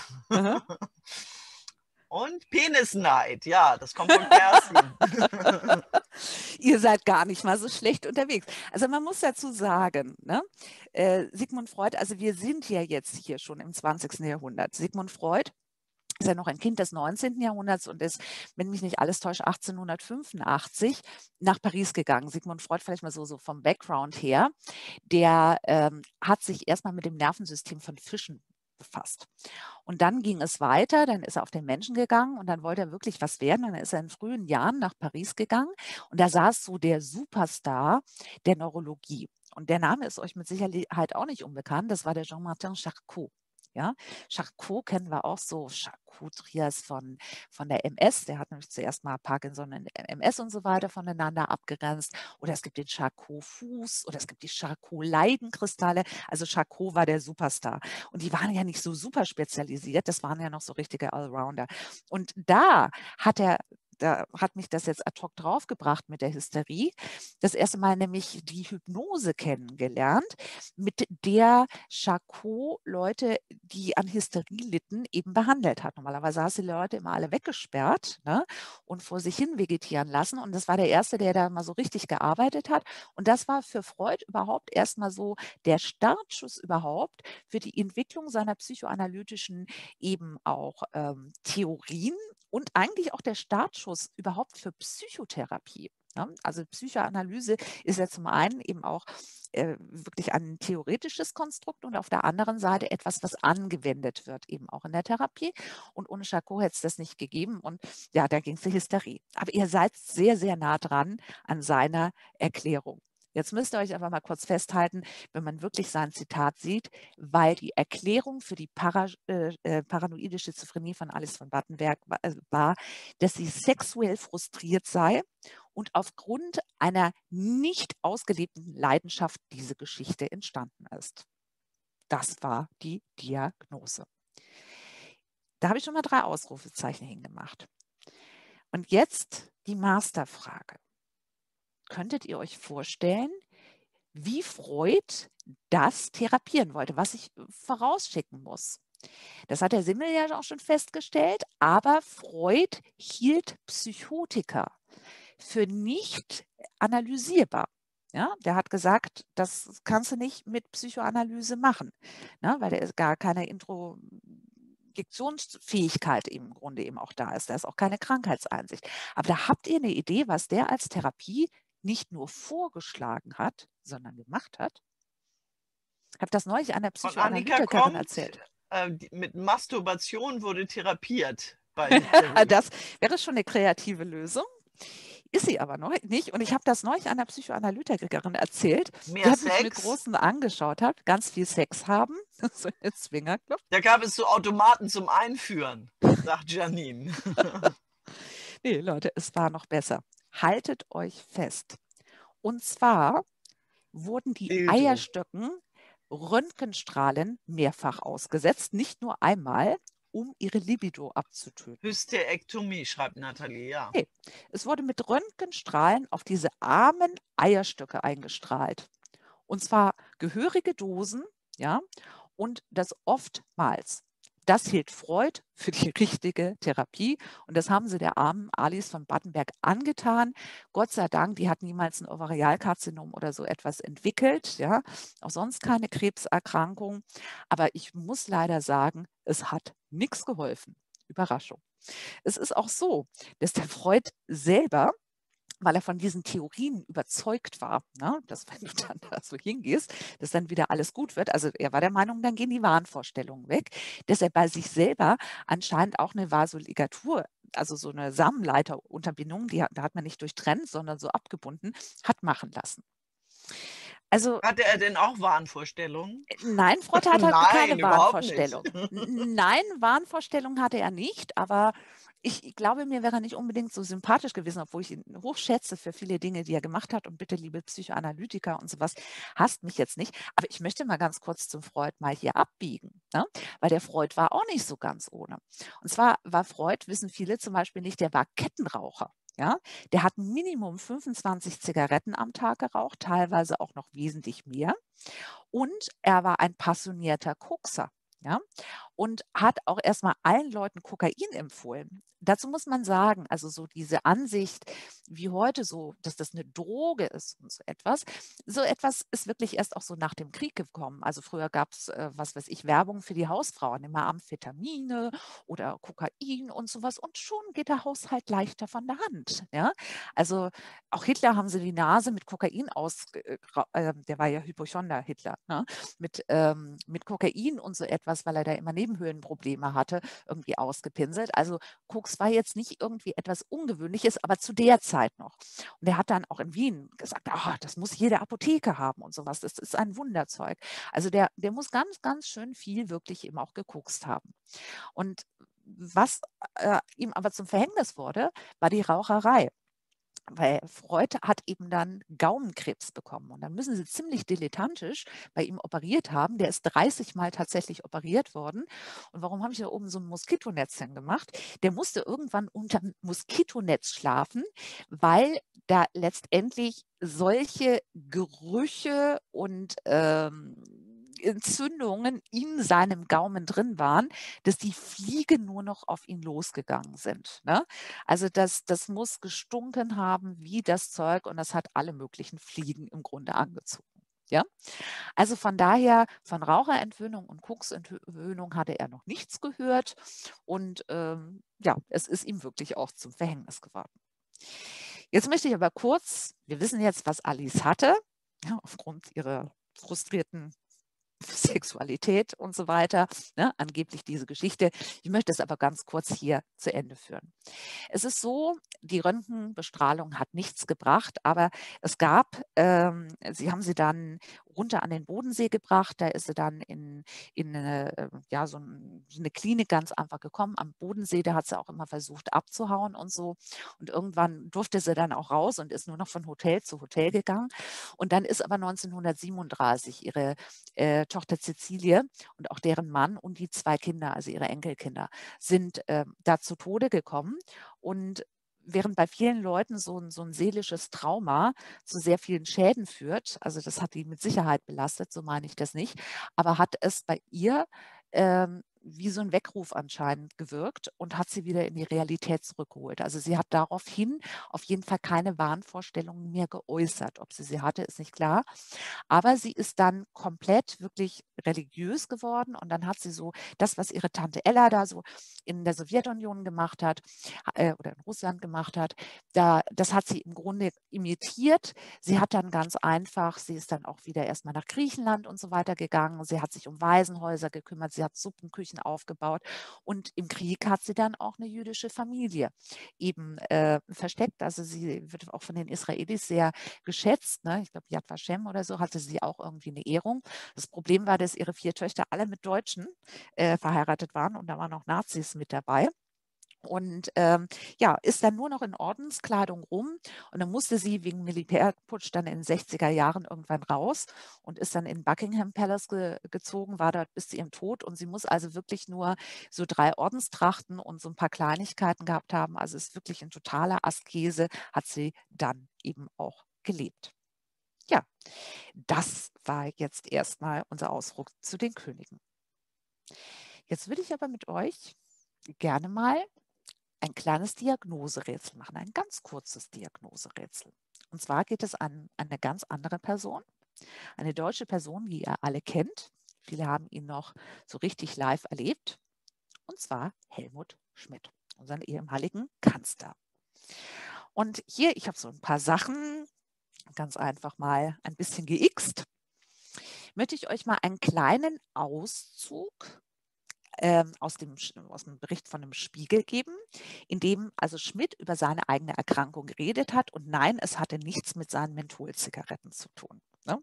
Und Penisneid, ja, das kommt von Kerstin. Ihr seid gar nicht mal so schlecht unterwegs. Also man muss dazu sagen, ne, Sigmund Freud, also wir sind ja jetzt hier schon im 20. Jahrhundert. Sigmund Freud ist ja noch ein Kind des 19. Jahrhunderts und ist, wenn mich nicht alles täuscht, 1885 nach Paris gegangen. Sigmund Freud, vielleicht mal so vom Background her, der hat sich erstmal mit dem Nervensystem von Fischen befasst. Und dann ging es weiter, dann ist er auf den Menschen gegangen und dann wollte er wirklich was werden. Und dann ist er in frühen Jahren nach Paris gegangen und da saß so der Superstar der Neurologie. Und der Name ist euch mit Sicherheit auch nicht unbekannt, das war der Jean-Martin Charcot. Ja, Charcot kennen wir auch so, Charcot-Trias von der MS, der hat nämlich zuerst mal Parkinson und MS und so weiter voneinander abgegrenzt. Oder es gibt den Charcot-Fuß oder es gibt die Charcot-Leidenkristalle. Also Charcot war der Superstar. Und die waren ja nicht so super spezialisiert, das waren ja noch so richtige Allrounder. Und da hat mich das jetzt ad hoc draufgebracht mit der Hysterie. Das erste Mal nämlich die Hypnose kennengelernt, mit der Charcot Leute, die an Hysterie litten, eben behandelt hat. Normalerweise hast du die Leute immer alle weggesperrt, ne, und vor sich hin vegetieren lassen. Und das war der Erste, der da mal so richtig gearbeitet hat. Und das war für Freud überhaupt erstmal so der Startschuss überhaupt für die Entwicklung seiner psychoanalytischen eben auch Theorien und eigentlich auch der Startschuss überhaupt für Psychotherapie. Ne? Also Psychoanalyse ist ja zum einen eben auch wirklich ein theoretisches Konstrukt und auf der anderen Seite etwas, was angewendet wird, eben auch in der Therapie. Und ohne Charcot hätte es das nicht gegeben. Und ja, da ging es die Hysterie. Aber ihr seid sehr, sehr nah dran an seiner Erklärung. Jetzt müsst ihr euch einfach mal kurz festhalten, wenn man wirklich sein Zitat sieht, weil die Erklärung für die paranoide Schizophrenie von Alice von Battenberg war, dass sie sexuell frustriert sei und aufgrund einer nicht ausgelebten Leidenschaft diese Geschichte entstanden ist. Das war die Diagnose. Da habe ich schon mal 3 Ausrufezeichen hingemacht. Und jetzt die Masterfrage. Könntet ihr euch vorstellen, wie Freud das therapieren wollte, was ich vorausschicken muss? Das hat der Simmel ja auch schon festgestellt, aber Freud hielt Psychotika für nicht analysierbar. Ja, der hat gesagt, das kannst du nicht mit Psychoanalyse machen, ne, weil da gar keine Introjektionsfähigkeit im Grunde eben auch da ist. Da ist auch keine Krankheitseinsicht. Aber da habt ihr eine Idee, was der als Therapie nicht nur vorgeschlagen hat, sondern gemacht hat? Ich habe das neulich einer Von Annika Psychoanalytikerin kommt, erzählt. mit Masturbation wurde therapiert bei Hysterie. Das wäre schon eine kreative Lösung. Ist sie aber noch nicht. Und ich habe das neulich einer Psychoanalytikerin erzählt. Mehr Die hat mich mit Sex. großen angeschaut, hat ganz viel Sex haben. So ein Swingerclub. Da gab es so Automaten zum Einführen, sagt Janine. Nee, Leute, es war noch besser. Haltet euch fest. Und zwar wurden die Dildo. Eierstöcken Röntgenstrahlen mehrfach ausgesetzt, nicht nur einmal, um ihre Libido abzutöten. Hysterektomie, schreibt Nathalie, ja. Nee, es wurde mit Röntgenstrahlen auf diese armen Eierstöcke eingestrahlt. Und zwar gehörige Dosen, ja, und das oftmals. Das hielt Freud für die richtige Therapie und das haben sie der armen Alice von Battenberg angetan. Gott sei Dank, die hat niemals ein Ovarialkarzinom oder so etwas entwickelt, ja, auch sonst keine Krebserkrankung. Aber ich muss leider sagen, es hat nichts geholfen. Überraschung. Es ist auch so, dass der Freud selber, weil er von diesen Theorien überzeugt war, ne, dass wenn du dann da so hingehst, dass dann wieder alles gut wird. Also er war der Meinung, dann gehen die Wahnvorstellungen weg, dass er bei sich selber anscheinend auch eine Vasoligatur, also so eine Samenleiterunterbindung, da hat man nicht durchtrennt, sondern so abgebunden, hat machen lassen. Also, hatte er denn auch Wahnvorstellungen? Nein, Freud hat halt Nein, keine überhaupt Wahnvorstellung. nicht. Nein, Wahnvorstellung hatte er nicht, aber ich glaube, mir wäre er nicht unbedingt so sympathisch gewesen, obwohl ich ihn hochschätze für viele Dinge, die er gemacht hat. Und bitte, liebe Psychoanalytiker und sowas, hasst mich jetzt nicht. Aber ich möchte mal ganz kurz zum Freud mal hier abbiegen, ne? Weil der Freud war auch nicht so ganz ohne. Und zwar war Freud, wissen viele zum Beispiel nicht, der war Kettenraucher. Ja, der hat Minimum 25 Zigaretten am Tag geraucht, teilweise auch noch wesentlich mehr. Und er war ein passionierter Kokser. Ja, und hat auch erstmal allen Leuten Kokain empfohlen. Dazu muss man sagen, also so diese Ansicht wie heute so, dass das eine Droge ist und so etwas ist wirklich erst auch so nach dem Krieg gekommen. Also früher gab es, was weiß ich, Werbung für die Hausfrauen, immer Amphetamine oder Kokain und sowas und schon geht der Haushalt leichter von der Hand, ja? Also auch Hitler haben sie die Nase mit Kokain der war ja Hypochonder, Hitler, ne? Mit Kokain und so etwas, weil er da immer Nebenhöhlenprobleme hatte, irgendwie ausgepinselt. Also Koks war jetzt nicht irgendwie etwas Ungewöhnliches, aber zu der Zeit noch. Und er hat dann auch in Wien gesagt, das muss jede Apotheke haben und sowas. Das ist ein Wunderzeug. Also der muss ganz, ganz schön viel wirklich eben auch gekokst haben. Und was ihm aber zum Verhängnis wurde, war die Raucherei. Weil Freud hat eben dann Gaumenkrebs bekommen und dann müssen sie ziemlich dilettantisch bei ihm operiert haben. Der ist 30 Mal tatsächlich operiert worden. Und warum habe ich da oben so ein Moskitonetzchen gemacht? Der musste irgendwann unter dem Moskitonetz schlafen, weil da letztendlich solche Gerüche und Entzündungen in seinem Gaumen drin waren, dass die Fliegen nur noch auf ihn losgegangen sind. Ne? Also das muss gestunken haben wie das Zeug und das hat alle möglichen Fliegen im Grunde angezogen. Ja? Also von daher, von Raucherentwöhnung und Koksentwöhnung hatte er noch nichts gehört und ja, es ist ihm wirklich auch zum Verhängnis geworden. Jetzt möchte ich aber kurz, wir wissen jetzt, was Alice hatte, ja, aufgrund ihrer frustrierten Sexualität und so weiter, ne, angeblich diese Geschichte. Ich möchte es aber ganz kurz hier zu Ende führen. Es ist so, die Röntgenbestrahlung hat nichts gebracht, aber es gab, sie haben sie dann runter an den Bodensee gebracht, da ist sie dann in eine, ja, so eine Klinik ganz einfach gekommen am Bodensee, da hat sie auch immer versucht abzuhauen und so und irgendwann durfte sie dann auch raus und ist nur noch von Hotel zu Hotel gegangen und dann ist aber 1937 ihre Tochter Cecilie und auch deren Mann und die 2 Kinder, also ihre Enkelkinder, sind da zu Tode gekommen. Und während bei vielen Leuten so ein seelisches Trauma zu sehr vielen Schäden führt, also das hat die mit Sicherheit belastet, so meine ich das nicht, aber hat es bei ihr wie so ein Weckruf anscheinend gewirkt und hat sie wieder in die Realität zurückgeholt. Also sie hat daraufhin auf jeden Fall keine Wahnvorstellungen mehr geäußert. Ob sie hatte, ist nicht klar. Aber sie ist dann komplett wirklich religiös geworden und dann hat sie so das, was ihre Tante Ella da so in der Sowjetunion gemacht hat oder in Russland gemacht hat, das hat sie im Grunde imitiert. Sie hat dann ganz einfach, sie ist dann auch wieder erstmal nach Griechenland und so weiter gegangen. Sie hat sich um Waisenhäuser gekümmert, sie hat Suppenküchen aufgebaut und im Krieg hat sie dann auch eine jüdische Familie eben versteckt. Also sie wird auch von den Israelis sehr geschätzt. Ne? Ich glaube, Yad Vashem oder so hatte sie auch irgendwie eine Ehrung. Das Problem war, dass ihre 4 Töchter alle mit Deutschen verheiratet waren und da waren auch Nazis mit dabei. Und ja, ist dann nur noch in Ordenskleidung rum und dann musste sie wegen Militärputsch dann in den 60er Jahren irgendwann raus und ist dann in Buckingham Palace gezogen, war dort bis zu ihrem Tod und sie muss also wirklich nur so 3 Ordenstrachten und so ein paar Kleinigkeiten gehabt haben. Also ist wirklich in totaler Askese hat sie dann eben auch gelebt. Ja, das war jetzt erstmal unser Ausflug zu den Königen. Jetzt würde ich aber mit euch gerne mal ein kleines Diagnoserätsel machen, ein ganz kurzes Diagnoserätsel. Und zwar geht es an eine ganz andere Person, eine deutsche Person, die ihr alle kennt. Viele haben ihn noch so richtig live erlebt. Und zwar Helmut Schmidt, unseren ehemaligen Kanzler. Und hier, ich habe so ein paar Sachen ganz einfach mal ein bisschen geixt. Möchte ich euch mal einen kleinen Auszug aus dem Bericht von dem Spiegel geben, in dem also Schmidt über seine eigene Erkrankung geredet hat. Und nein, es hatte nichts mit seinen Mentholzigaretten zu tun. Ne?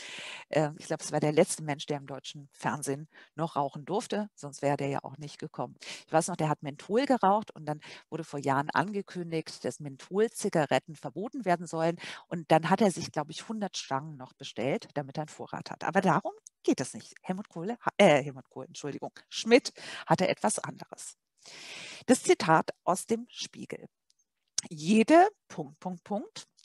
Ich glaube, es war der letzte Mensch, der im deutschen Fernsehen noch rauchen durfte, sonst wäre der ja auch nicht gekommen. Ich weiß noch, der hat Menthol geraucht und dann wurde vor Jahren angekündigt, dass Mentholzigaretten verboten werden sollen. Und dann hat er sich, glaube ich, 100 Stangen noch bestellt, damit er einen Vorrat hat. Aber darum geht es nicht. Helmut Kohl, Entschuldigung, Schmidt hatte etwas anderes. Das Zitat aus dem Spiegel. Jede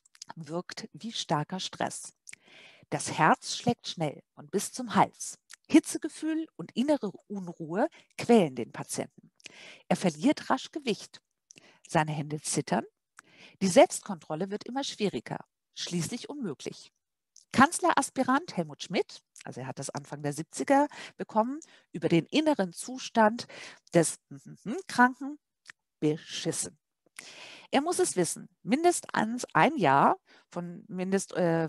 wirkt wie starker Stress. Das Herz schlägt schnell und bis zum Hals. Hitzegefühl und innere Unruhe quälen den Patienten. Er verliert rasch Gewicht. Seine Hände zittern. Die Selbstkontrolle wird immer schwieriger, schließlich unmöglich. Kanzleraspirant Helmut Schmidt, also er hat das Anfang der 70er bekommen, über den inneren Zustand des Kranken beschissen. Er muss es wissen, mindestens ein Jahr von Mitte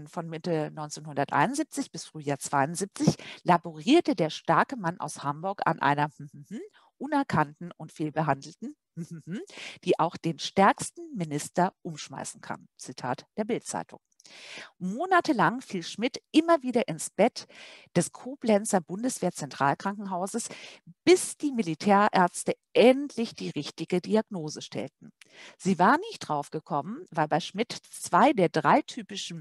1971 bis Frühjahr 72 laborierte der starke Mann aus Hamburg an einer unerkannten und fehlbehandelten, die auch den stärksten Minister umschmeißen kann. Zitat der Bild-Zeitung. Monatelang fiel Schmidt immer wieder ins Bett des Koblenzer Bundeswehrzentralkrankenhauses, bis die Militärärzte endlich die richtige Diagnose stellten. Sie war nicht drauf gekommen, weil bei Schmidt 2 der 3 typischen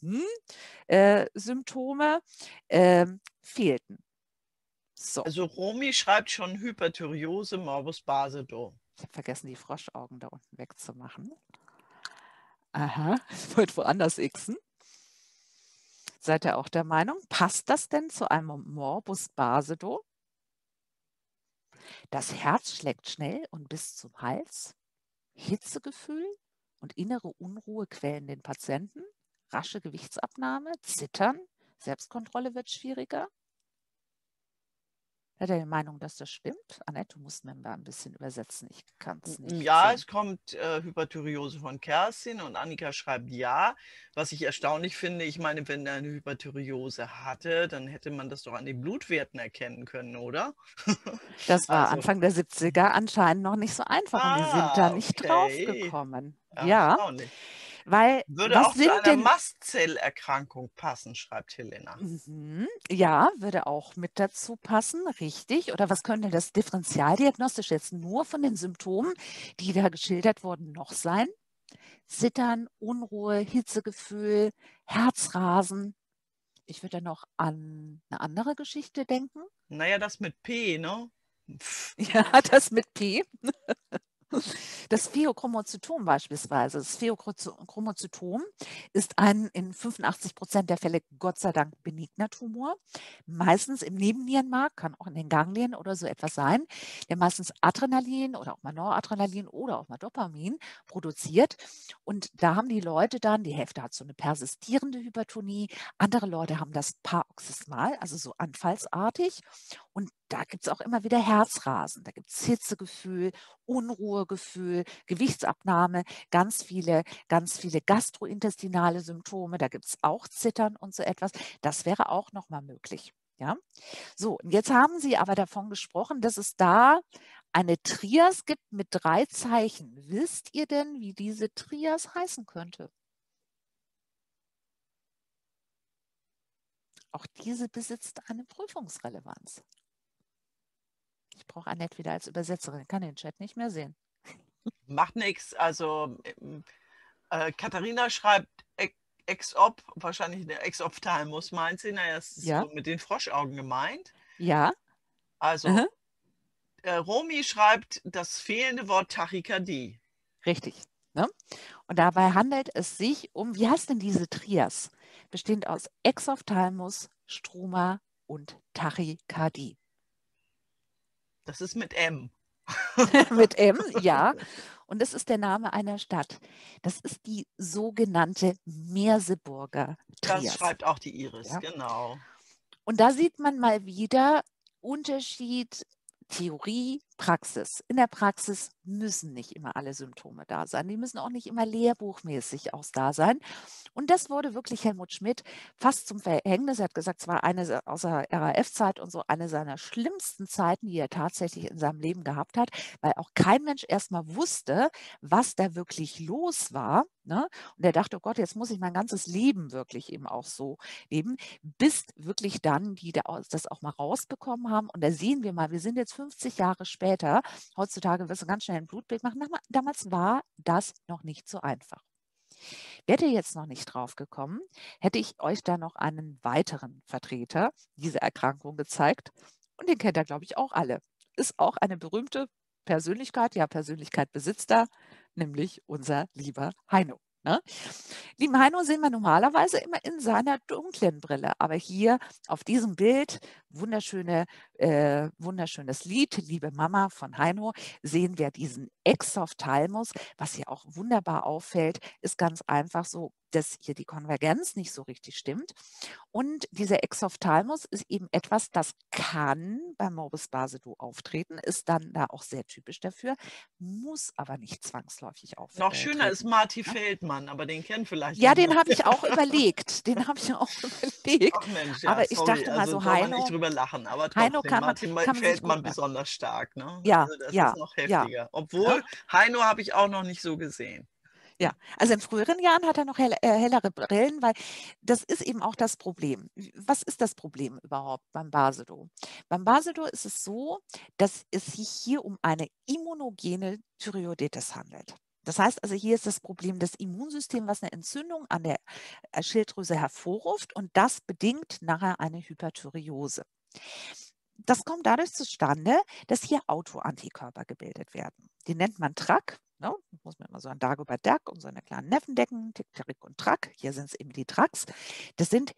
Symptome fehlten. So. Also Romy schreibt schon Hyperthyreose Morbus Basedow. Ich habe vergessen, die Froschaugen da unten wegzumachen. Aha, ich wollte woanders xen. Seid ihr auch der Meinung, passt das denn zu einem Morbus Basedow? Das Herz schlägt schnell und bis zum Hals. Hitzegefühl und innere Unruhe quälen den Patienten. Rasche Gewichtsabnahme, Zittern, Selbstkontrolle wird schwieriger. Seid ihr der Meinung, dass das stimmt? Annette, du musst mir mal ein bisschen übersetzen. Ich kann es nicht Ja, sehen. es kommt Hyperthyreose von Kerstin und Annika schreibt ja. Was ich erstaunlich finde, ich meine, wenn er eine Hyperthyreose hatte, dann hätte man das doch an den Blutwerten erkennen können, oder? Das war Also, Anfang der 70er anscheinend noch nicht so einfach und die sind da nicht drauf okay. gekommen. Ja, Erstaunlich. weil Würde was auch zu sind einer denn Mastzellerkrankung passen, schreibt Helena. Ja, würde auch mit dazu passen, richtig. Oder was könnte das differentialdiagnostisch jetzt nur von den Symptomen, die da geschildert wurden, noch sein? Zittern, Unruhe, Hitzegefühl, Herzrasen. Ich würde noch an eine andere Geschichte denken. Naja, das mit P, ne? Pff. Ja, das mit P. Das Pheochromozytom beispielsweise. Das Pheochromozytom ist ein in 85% der Fälle Gott sei Dank benigner Tumor, meistens im Nebennierenmark, kann auch in den Ganglien oder so etwas sein, der meistens Adrenalin oder auch mal Noradrenalin oder auch mal Dopamin produziert. Und da haben die Leute dann, die Hälfte hat so eine persistierende Hypertonie, andere Leute haben das paroxysmal, also so anfallsartig. Und da gibt es auch immer wieder Herzrasen, da gibt es Hitzegefühl, Unruhegefühl, Gewichtsabnahme, ganz viele gastrointestinale Symptome. Da gibt es auch Zittern und so etwas. Das wäre auch nochmal möglich. Ja? So, und jetzt haben Sie aber davon gesprochen, dass es da eine Trias gibt mit 3 Zeichen. Wisst ihr denn, wie diese Trias heißen könnte? Auch diese besitzt eine Prüfungsrelevanz. Ich brauche Annette wieder als Übersetzerin. Ich kann den Chat nicht mehr sehen. Macht nichts. Also Katharina schreibt Exop, wahrscheinlich eine Exophthalmus meint sie. Naja, das ist Ja. so mit den Froschaugen gemeint. Ja. Also Romy schreibt das fehlende Wort Tachykardie. Richtig. Ne? Und dabei handelt es sich um, wie heißt denn diese Trias? Bestehend aus Exophthalmus, Struma und Tachykardie. Das ist mit M. Mit M, ja. Und das ist der Name einer Stadt. Das ist die sogenannte Merseburger Trias. Das schreibt auch die Iris, ja. Genau. Und da sieht man mal wieder Unterschied Theorie, Praxis. In der Praxis müssen nicht immer alle Symptome da sein. Die müssen auch nicht immer lehrbuchmäßig auch da sein. Und das wurde wirklich Helmut Schmidt fast zum Verhängnis. Er hat gesagt, es war eine aus der RAF-Zeit und so eine seiner schlimmsten Zeiten, die er tatsächlich in seinem Leben gehabt hat, weil auch kein Mensch erstmal wusste, was da wirklich los war. Ne? Und er dachte, oh Gott, jetzt muss ich mein ganzes Leben wirklich eben auch so leben, bis wirklich dann die das auch mal rausbekommen haben. Und da sehen wir mal, wir sind jetzt 50 Jahre später. Heutzutage wirst du ganz schnell ein Blutbild machen. Damals war das noch nicht so einfach. Wärt ihr jetzt noch nicht drauf gekommen, hätte ich euch da noch einen weiteren Vertreter dieser Erkrankung gezeigt. Und den kennt ihr, glaube ich, auch alle. Ist auch eine berühmte Persönlichkeit, ja, Persönlichkeit besitzt er, nämlich unser lieber Heino. Ne? Lieben Heino sehen wir normalerweise immer in seiner dunklen Brille, aber hier auf diesem Bild wunderschönes Lied, Liebe Mama von Heino, sehen wir diesen Exophthalmus. Was hier auch wunderbar auffällt, ist ganz einfach so, dass hier die Konvergenz nicht so richtig stimmt. Und dieser Exophthalmus ist eben etwas, das kann beim Morbus Basedow auftreten, ist dann da auch sehr typisch dafür, muss aber nicht zwangsläufig Noch auftreten. schöner ist Marty Feldmann, aber den kennt vielleicht Ja, nicht den mehr. habe ich auch überlegt. Den habe ich auch überlegt. Ach Mensch, ja, Aber ich sorry, dachte mal also so, soll man nicht Heino, drüber lachen, aber Heino trotzdem, Marty kann man sich gut Feldmann merken. besonders stark, ne? Ja, Also das ja, ist noch ja. heftiger. Ne? Obwohl, Heino habe ich auch noch nicht so gesehen. Ja, also in früheren Jahren hat er noch hellere Brillen, weil das ist eben auch das Problem. Was ist das Problem überhaupt beim Basedow? Beim Basedow ist es so, dass es sich hier um eine immunogene Thyreoiditis handelt. Das heißt also, hier ist das Problem das Immunsystem, was eine Entzündung an der Schilddrüse hervorruft und das bedingt nachher eine Hyperthyreose. Das kommt dadurch zustande, dass hier Autoantikörper gebildet werden. Die nennt man TRAC. Ne? Muss man immer so an Dagobert Duck und seine kleinen Neffen decken, Tick, Trick und Track. Hier sind es eben die TRACs. Das sind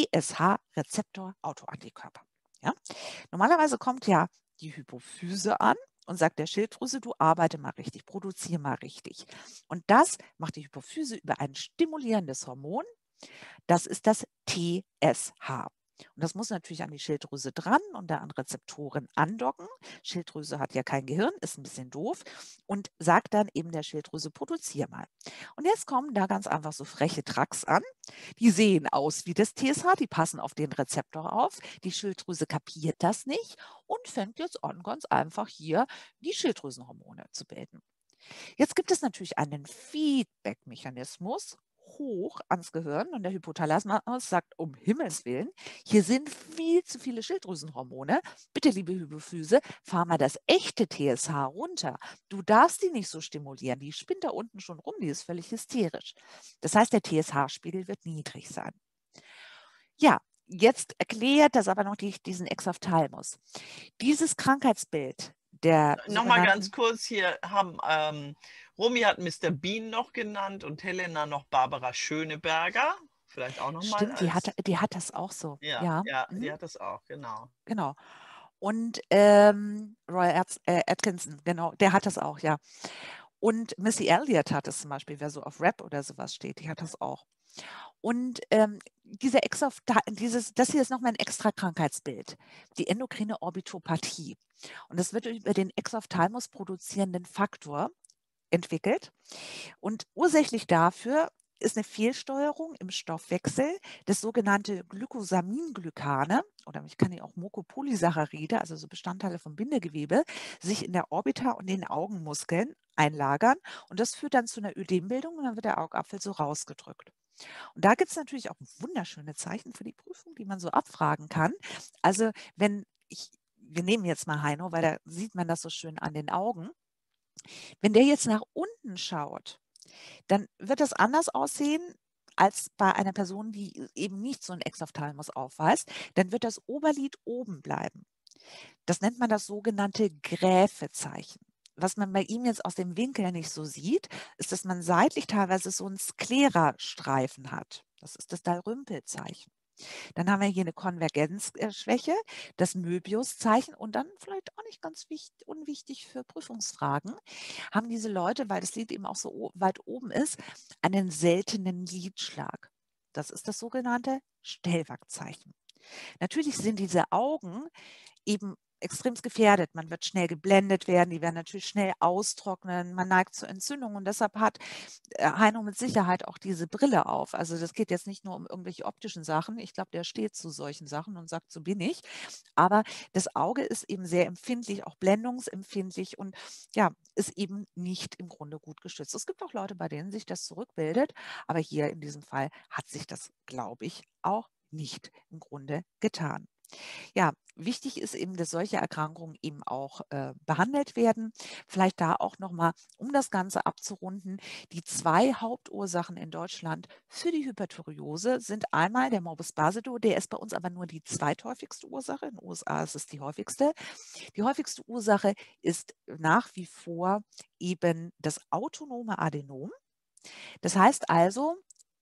TSH-Rezeptor-Autoantikörper. Ja? Normalerweise kommt ja die Hypophyse an und sagt der Schilddrüse, du arbeite mal richtig, produziere mal richtig. Und das macht die Hypophyse über ein stimulierendes Hormon. Das ist das TSH. Und das muss natürlich an die Schilddrüse dran und da an Rezeptoren andocken. Schilddrüse hat ja kein Gehirn, ist ein bisschen doof und sagt dann eben der Schilddrüse, produziere mal. Und jetzt kommen da ganz einfach so freche Tracks an. Die sehen aus wie das TSH, die passen auf den Rezeptor auf. Die Schilddrüse kapiert das nicht und fängt jetzt an, ganz einfach hier die Schilddrüsenhormone zu bilden. Jetzt gibt es natürlich einen Feedback-Mechanismus hoch ans Gehirn und der Hypothalamus sagt, um Himmels Willen, hier sind viel zu viele Schilddrüsenhormone. Bitte, liebe Hypophyse, fahr mal das echte TSH runter. Du darfst die nicht so stimulieren. Die spinnt da unten schon rum, die ist völlig hysterisch. Das heißt, der TSH-Spiegel wird niedrig sein. Ja, jetzt erklärt das aber noch diesen Exophthalmus. Dieses Krankheitsbild der Nochmal ganz kurz, hier haben Romy hat Mr. Bean noch genannt und Helena noch Barbara Schöneberger. Vielleicht auch nochmal. Stimmt, die hat das auch so. Ja, Mhm. die hat das auch, genau. Genau. Und Roy Atkinson, genau, der hat das auch, ja. Und Missy Elliott hat es zum Beispiel, wer so auf Rap oder sowas steht, die hat das auch. Und das hier ist nochmal ein extra Krankheitsbild, die endokrine Orbitopathie. Und das wird über den Exophthalmus produzierenden Faktor entwickelt. Und ursächlich dafür ist eine Fehlsteuerung im Stoffwechsel, das sogenannte Glycosaminglykane oder ich kann ja auch Mucopolysaccharide, also so Bestandteile vom Bindegewebe, sich in der Orbita und den Augenmuskeln einlagern und das führt dann zu einer Ödembildung und dann wird der Augapfel so rausgedrückt. Und da gibt es natürlich auch wunderschöne Zeichen für die Prüfung, die man so abfragen kann. Also wir nehmen jetzt mal Heino, weil da sieht man das so schön an den Augen. Wenn der jetzt nach unten schaut, dann wird das anders aussehen als bei einer Person, die eben nicht so einen Exophthalmus aufweist. Dann wird das Oberlid oben bleiben. Das nennt man das sogenannte Gräfezeichen. Was man bei ihm jetzt aus dem Winkel nicht so sieht, ist, dass man seitlich teilweise so einen Sklerastreifen hat. Das ist das Dalrymple-Zeichen. Dann haben wir hier eine Konvergenzschwäche, das Möbius-Zeichen und dann vielleicht auch nicht ganz unwichtig für Prüfungsfragen, haben diese Leute, weil das Lid eben auch so weit oben ist, einen seltenen Lidschlag. Das ist das sogenannte Stellwachzeichen. Natürlich sind diese Augen eben extremst gefährdet. Man wird schnell geblendet werden, die werden natürlich schnell austrocknen, man neigt zur Entzündung und deshalb hat Heino mit Sicherheit auch diese Brille auf. Also das geht jetzt nicht nur um irgendwelche optischen Sachen. Ich glaube, der steht zu solchen Sachen und sagt, so bin ich. Aber das Auge ist eben sehr empfindlich, auch blendungsempfindlich und ja, ist eben nicht im Grunde gut geschützt. Es gibt auch Leute, bei denen sich das zurückbildet, aber hier in diesem Fall hat sich das, glaube ich, auch nicht im Grunde getan. Ja, wichtig ist eben, dass solche Erkrankungen eben auch behandelt werden. Vielleicht da auch nochmal, um das Ganze abzurunden, die 2 Hauptursachen in Deutschland für die Hyperthyreose sind einmal der Morbus Basedow, der ist bei uns aber nur die zweithäufigste Ursache. In den USA ist es die häufigste. Die häufigste Ursache ist nach wie vor eben das autonome Adenom. Das heißt also,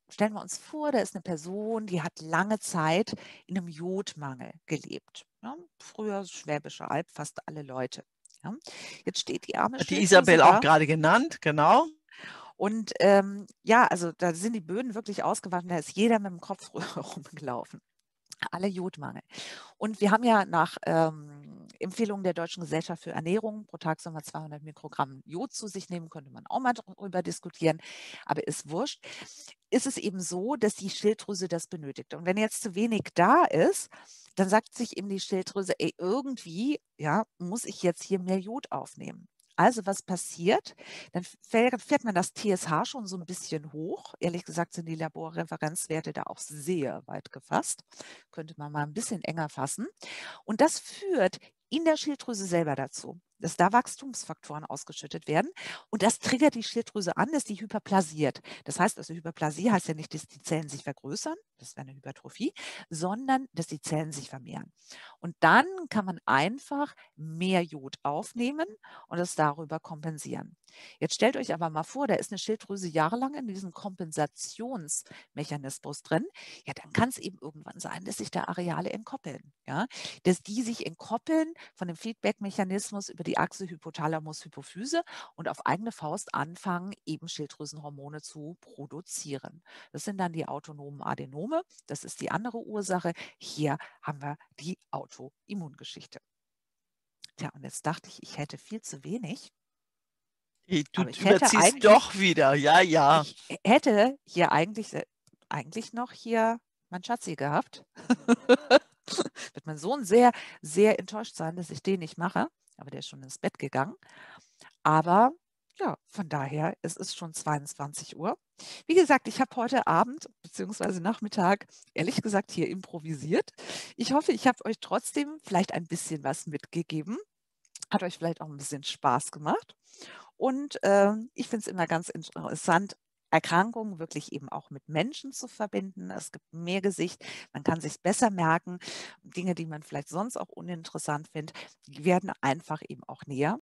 stellen wir uns vor, da ist eine Person, die hat lange Zeit in einem Jodmangel gelebt. Ja, früher Schwäbische Alb, fast alle Leute. Ja. Jetzt steht die arme Hat die Schilddrüse Isabel auch da gerade genannt, genau. und ja, also da sind die Böden wirklich ausgewaschen, da ist jeder mit dem Kopf rumgelaufen. Alle Jodmangel. Und wir haben ja nach Empfehlungen der Deutschen Gesellschaft für Ernährung pro Tag soll man 200 Mikrogramm Jod zu sich nehmen, könnte man auch mal darüber diskutieren, aber ist wurscht. Ist es eben so, dass die Schilddrüse das benötigt. Und wenn jetzt zu wenig da ist, dann sagt sich eben die Schilddrüse, ey, irgendwie, ja, muss ich jetzt hier mehr Jod aufnehmen. Also was passiert? Dann fährt man das TSH schon so ein bisschen hoch. Ehrlich gesagt sind die Laborreferenzwerte da auch sehr weit gefasst. Könnte man mal ein bisschen enger fassen. Und das führt in der Schilddrüse selber dazu, dass da Wachstumsfaktoren ausgeschüttet werden. Und das triggert die Schilddrüse an, dass die hyperplasiert. Das heißt also, Hyperplasie heißt ja nicht, dass die Zellen sich vergrößern, das wäre eine Hypertrophie, sondern dass die Zellen sich vermehren. Und dann kann man einfach mehr Jod aufnehmen und es darüber kompensieren. Jetzt stellt euch aber mal vor, da ist eine Schilddrüse jahrelang in diesem Kompensationsmechanismus drin. Ja, dann kann es eben irgendwann sein, dass sich da Areale entkoppeln. Ja? Dass die sich entkoppeln von dem Feedback-Mechanismus über die Achse Hypothalamus-Hypophyse und auf eigene Faust anfangen, eben Schilddrüsenhormone zu produzieren. Das sind dann die autonomen Adenome. Das ist die andere Ursache. Hier haben wir die Autoimmungeschichte. Tja, und jetzt dachte ich, ich hätte viel zu wenig. Du Aber ich hätte überziehst eigentlich, doch wieder, ja, ja. ich hätte hier eigentlich noch hier mein Schatzi gehabt. Wird mein Sohn sehr, sehr enttäuscht sein, dass ich den nicht mache. Aber der ist schon ins Bett gegangen. Aber ja, von daher, es ist schon 22 Uhr. Wie gesagt, ich habe heute Abend bzw. Nachmittag ehrlich gesagt hier improvisiert. Ich hoffe, ich habe euch trotzdem vielleicht ein bisschen was mitgegeben. Hat euch vielleicht auch ein bisschen Spaß gemacht. Und ich finde es immer ganz interessant, Erkrankungen wirklich eben auch mit Menschen zu verbinden. Es gibt mehr Gesicht, man kann sich besser merken. Dinge, die man vielleicht sonst auch uninteressant findet, die werden einfach eben auch näher.